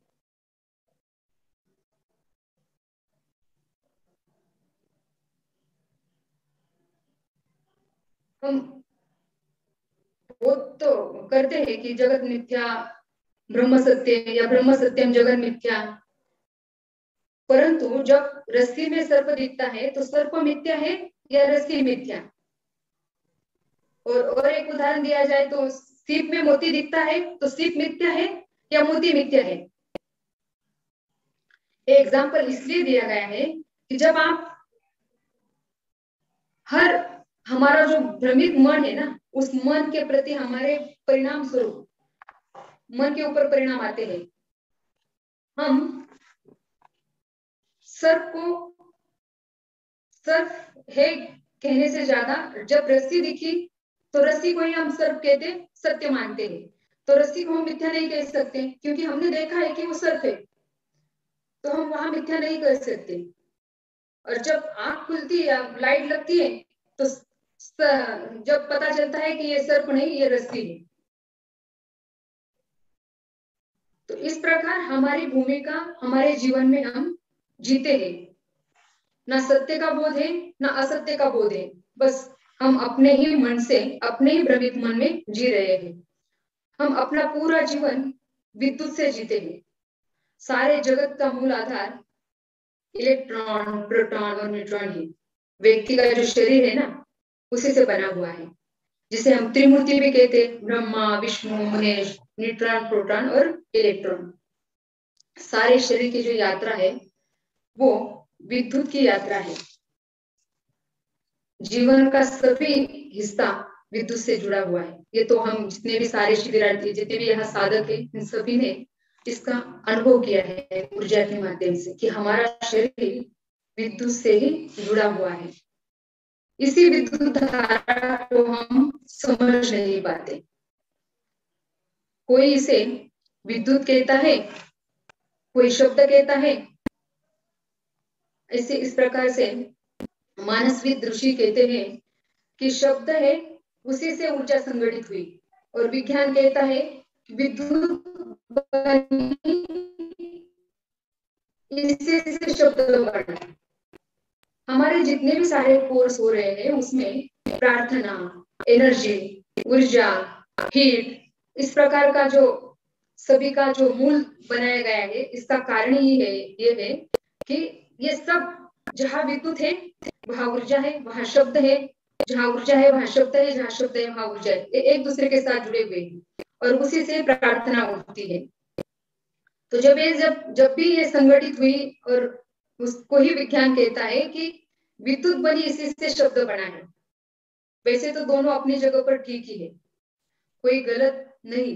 हम वो तो करते हैं कि जगत मिथ्या ब्रह्म सत्य या ब्रह्म सत्यम जगत मिथ्या, परंतु जब रस्सी में सर्प दिखता है तो सर्प मिथ्या है या रस्सी मिथ्या? और और एक उदाहरण दिया जाए तो सीप में मोती दिखता है तो सीप मिथ्या है या मोती मिथ्या है? एग्जाम्पल इसलिए दिया गया है कि जब आप हर हमारा जो भ्रमित मन है ना, उस मन के प्रति हमारे परिणाम स्वरूप मन के ऊपर परिणाम आते हैं। हम सर्प को सर्प है कहने से ज्यादा जब रस्सी दिखी तो रस्सी को ही हम सर्प कहते सत्य मानते हैं। तो रस्सी को हम मिथ्या नहीं कह सकते क्योंकि हमने देखा है कि वो सर्प है, तो हम वहां मिथ्या नहीं कर सकते। और जब आंख खुलती है, लाइट लगती है, तो जब पता चलता है कि ये सर्प नहीं ये रस्सी है। तो इस प्रकार हमारी भूमिका हमारे जीवन में हम जीते हैं, ना सत्य का बोध है ना असत्य का बोध है, बस हम अपने ही मन से अपने ही भ्रमित मन में जी रहे हैं। हम अपना पूरा जीवन विद्युत से जीते हैं। सारे जगत का मूल आधार इलेक्ट्रॉन, प्रोटॉन और न्यूट्रॉन है। व्यक्ति का जो शरीर है ना उसी से बना हुआ है, जिसे हम त्रिमूर्ति भी कहते हैं, ब्रह्मा विष्णु महेश, न्यूट्रॉन प्रोटॉन और इलेक्ट्रॉन। सारे शरीर की जो यात्रा है वो विद्युत की यात्रा है। जीवन का सभी हिस्सा विद्युत से जुड़ा हुआ है। ये तो हम जितने भी सारे शिविरार्थी, जितने भी यहाँ साधक है, इन सभी ने इसका अनुभव किया है ऊर्जा के माध्यम से कि हमारा शरीर विद्युत से ही जुड़ा हुआ है। इसी विद्युत धारा को हम समझ नहीं पाते। कोई इसे विद्युत कहता है, कोई शब्द कहता है, ऐसे इस प्रकार से मानसविद ऋषि कहते हैं कि शब्द है उसी से ऊर्जा संगठित हुई, और विज्ञान कहता है विद्युत इसी से शब्द बना। हमारे जितने भी सारे कोर्स हो रहे हैं उसमें प्रार्थना, एनर्जी, ऊर्जा, हीट, इस प्रकार का जो सभी का जो मूल बनाया गया है, इसका कारण ही है ये है कि ये सब जहाँ विद्युत है वहां ऊर्जा है, वहां शब्द है, जहाँ ऊर्जा है वहां शब्द है, जहाँ शब्द है वहां ऊर्जा है, ये एक दूसरे के साथ जुड़े हुए हैं और उसी से प्रार्थना उठती है। तो जब ये जब जब भी ये संगठित हुई, और उसको ही विज्ञान कहता है कि विद्युत बनी इसी से शब्द बना है। वैसे तो दोनों अपनी जगह पर ठीक ही है, कोई गलत नहीं,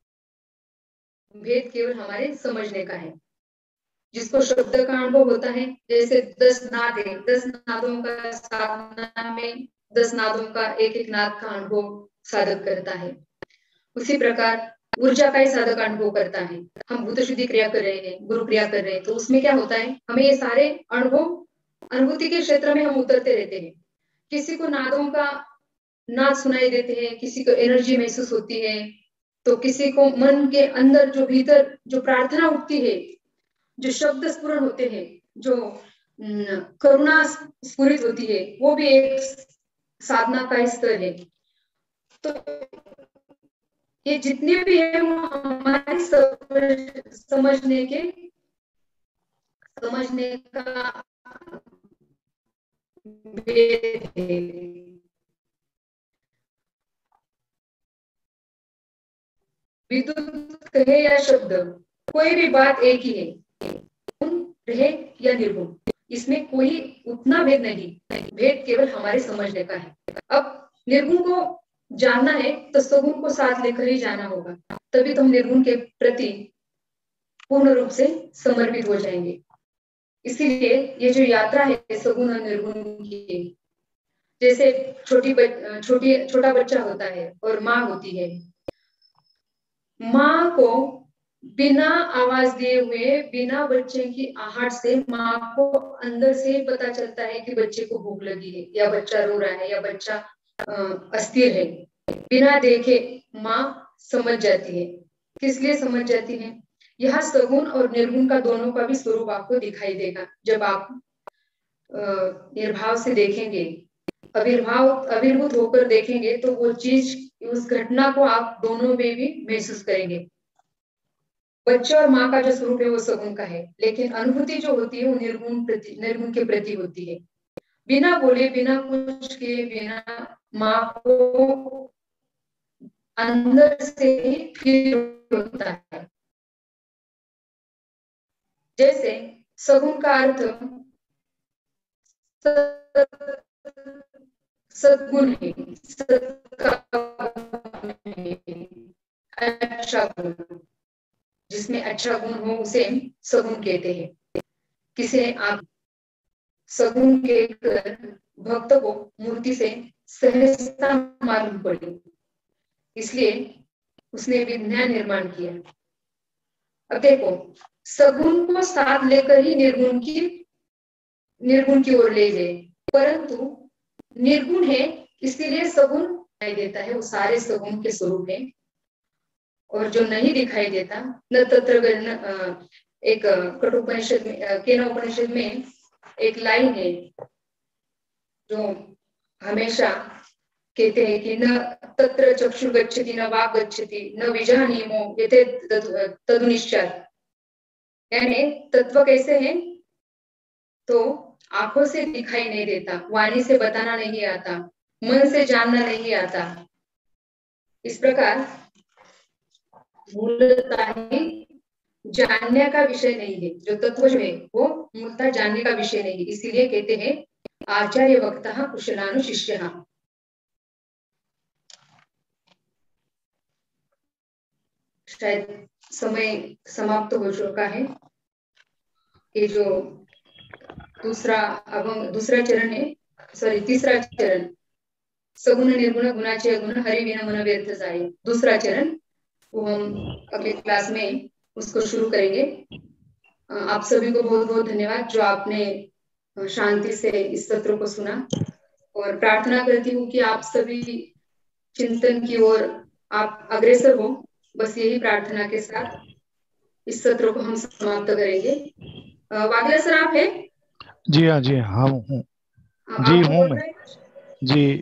भेद केवल हमारे समझने का है। जिसको शब्द का अनुभव होता है, जैसे दस नाद है, दस नादों का साधना में दस नादों का एक एक नाद का अनुभव साधक करता है, उसी प्रकार ऊर्जा का ही साधक अनुभव करता है। हम भूत शुद्धि क्रिया कर रहे हैं, गुरु क्रिया कर रहे हैं, तो उसमें क्या होता है, हमें ये सारे अनुभव अनुभूति के क्षेत्र में हम उतरते रहते हैं। किसी को नादों का नाद सुनाई देते हैं, किसी को एनर्जी महसूस होती है, तो किसी को मन के अंदर जो भीतर जो प्रार्थना उठती है, जो शब्द स्फुरण होते हैं, जो करुणा स्फुरित होती है, वो भी एक साधना का स्तर है। तो ये जितने भी है वो हमारे समझने के समझने का भेद है। विद्युत कहे या शब्द, कोई भी बात एक ही है, रहे या निर्गुण, इसमें कोई उतना भेद नहीं, भेद केवल हमारे समझने का है। अब निर्गुण को जानना है तो सगुण को साथ लेकर ही जाना होगा, तभी तो हम निर्गुण के प्रति पूर्ण रूप से समर्पित हो जाएंगे। इसीलिए ये जो यात्रा है सगुण और निर्गुण की, जैसे छोटी छोटी छोटा बच्चा होता है और माँ होती है, माँ को बिना आवाज दिए हुए, बिना बच्चे की आहट से माँ को अंदर से ही पता चलता है कि बच्चे को भूख लगी है, या बच्चा रो रहा है, या बच्चा अस्थिर है। बिना देखे माँ समझ जाती है। किस लिए समझ जाती है? यह सगुण और निर्गुण का दोनों का भी स्वरूप आपको दिखाई देगा जब आप निर्भाव से देखेंगे, अविर्भाव अविर्भूत होकर देखेंगे, तो वो चीज, उस घटना को आप दोनों में भी महसूस करेंगे। बच्चे और माँ का जो स्वरूप है वो सगुण का है, लेकिन अनुभूति जो होती है वो निर्गुण प्रति निर्गुण के प्रति होती है। बिना बोले, बिना कुछ किए, बिना माँ को अंदर से ही फील होता है। जैसे सगुण का अर्थ सद्गुण है, अच्छा गुण, जिसमें अच्छा गुण हो उसे सगुण कहते हैं। किसी ने आप सगुण के कर भक्त को मूर्ति से सहजता मालूम पड़ी, इसलिए उसने विज्ञान निर्माण किया। अब देखो, सगुण को साथ लेकर ही निर्गुण की निर्गुण की ओर ले गए, परंतु निर्गुण है इसीलिए सगुण दिखाई देता है। वो सारे सगुण के स्वरूप है, और जो नहीं दिखाई देता न तत्र गण। एक कठोपनिषद में, केनोपनिषद में एक लाइन है जो हमेशा कहते हैं कि न तत्र चक्षु गच्छति, न वाक् गच्छति, न विजानीमो यते तदुनिश्चात्। यानी तत्व कैसे है? तो आंखों से दिखाई नहीं देता, वाणी से बताना नहीं आता, मन से जानना नहीं आता। इस प्रकार मूलतः ही जानने का विषय नहीं है। जो तत्व जो है वो मूलतः जानने का विषय नहीं है। इसीलिए कहते हैं आचार्य वक्ता कुशलानु शिष्य। शायद समय समाप्त हो चुका है। ये जो दूसरा अब हम दूसरा चरण है, सॉरी तीसरा चरण, सगुण निर्गुण गुणाचे गुण हरि विना मन व्यर्थ जाए, दूसरा चरण, वो हम अगले क्लास में उसको शुरू करेंगे। आप सभी को बहुत बहुत धन्यवाद जो आपने शांति से इस सत्र को सुना, और प्रार्थना करती हूँ कि आप सभी चिंतन की ओर आप अग्रसर हो। बस यही प्रार्थना के साथ इस सत्र को हम समाप्त करेंगे। वागला सर आप हैं? जी हाँ, जी हाँ हूँ, जी हूँ मैं जी।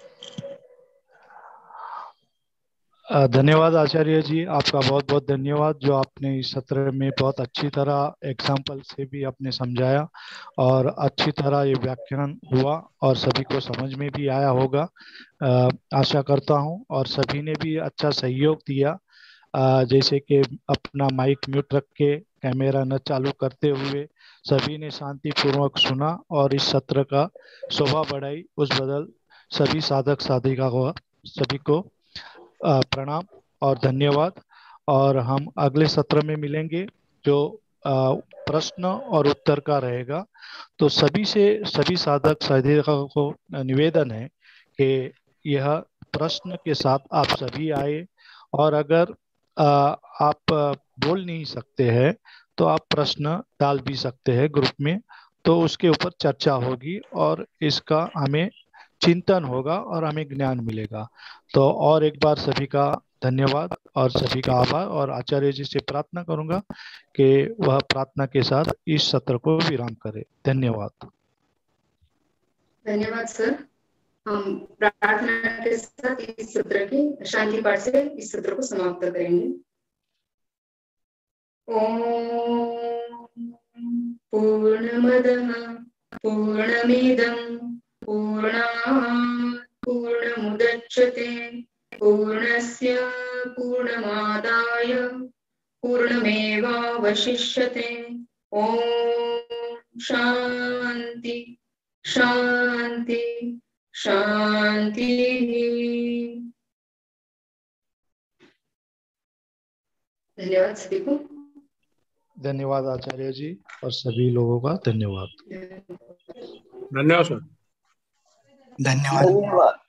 धन्यवाद आचार्य जी, आपका बहुत बहुत धन्यवाद जो आपने इस सत्र में बहुत अच्छी तरह एग्जाम्पल से भी आपने समझाया, और अच्छी तरह ये व्याख्यान हुआ और सभी को समझ में भी आया होगा, आशा करता हूँ। और सभी ने भी अच्छा सहयोग दिया, आ, जैसे कि अपना माइक म्यूट रख के कैमरा न चालू करते हुए सभी ने शांतिपूर्वक सुना और इस सत्र का शोभा बढ़ाई। उस बदल सभी साधक साधिका को सभी को प्रणाम और धन्यवाद। और हम अगले सत्र में मिलेंगे जो प्रश्न और उत्तर का रहेगा। तो सभी से सभी साधक साधिका को निवेदन है कि यह प्रश्न के साथ आप सभी आए, और अगर आप बोल नहीं सकते हैं तो आप प्रश्न डाल भी सकते हैं ग्रुप में, तो उसके ऊपर चर्चा होगी और इसका हमें चिंतन होगा और हमें ज्ञान मिलेगा। तो और एक बार सभी का धन्यवाद और सभी का आभार, और आचार्य जी से प्रार्थना करूंगा कि वह प्रार्थना के साथ इस सत्र को विराम करें। धन्यवाद। धन्यवाद सर। हम प्रार्थना के साथ इस सत्र के शांति पाठ से इस सत्र को समाप्त करेंगे। ओम पूर्णमदः पूर्णमिदं पूर्णात् पूर्णमुदच्यते पूर्णस्य पूर्णमादाय पूर्णमेवावशिष्यते। ओम शांति शांति शांति। धन्यवाद सभी को। धन्यवाद आचार्य जी और सभी लोगों का धन्यवाद। धन्यवाद सर। धन्यवाद। धन्यवाद।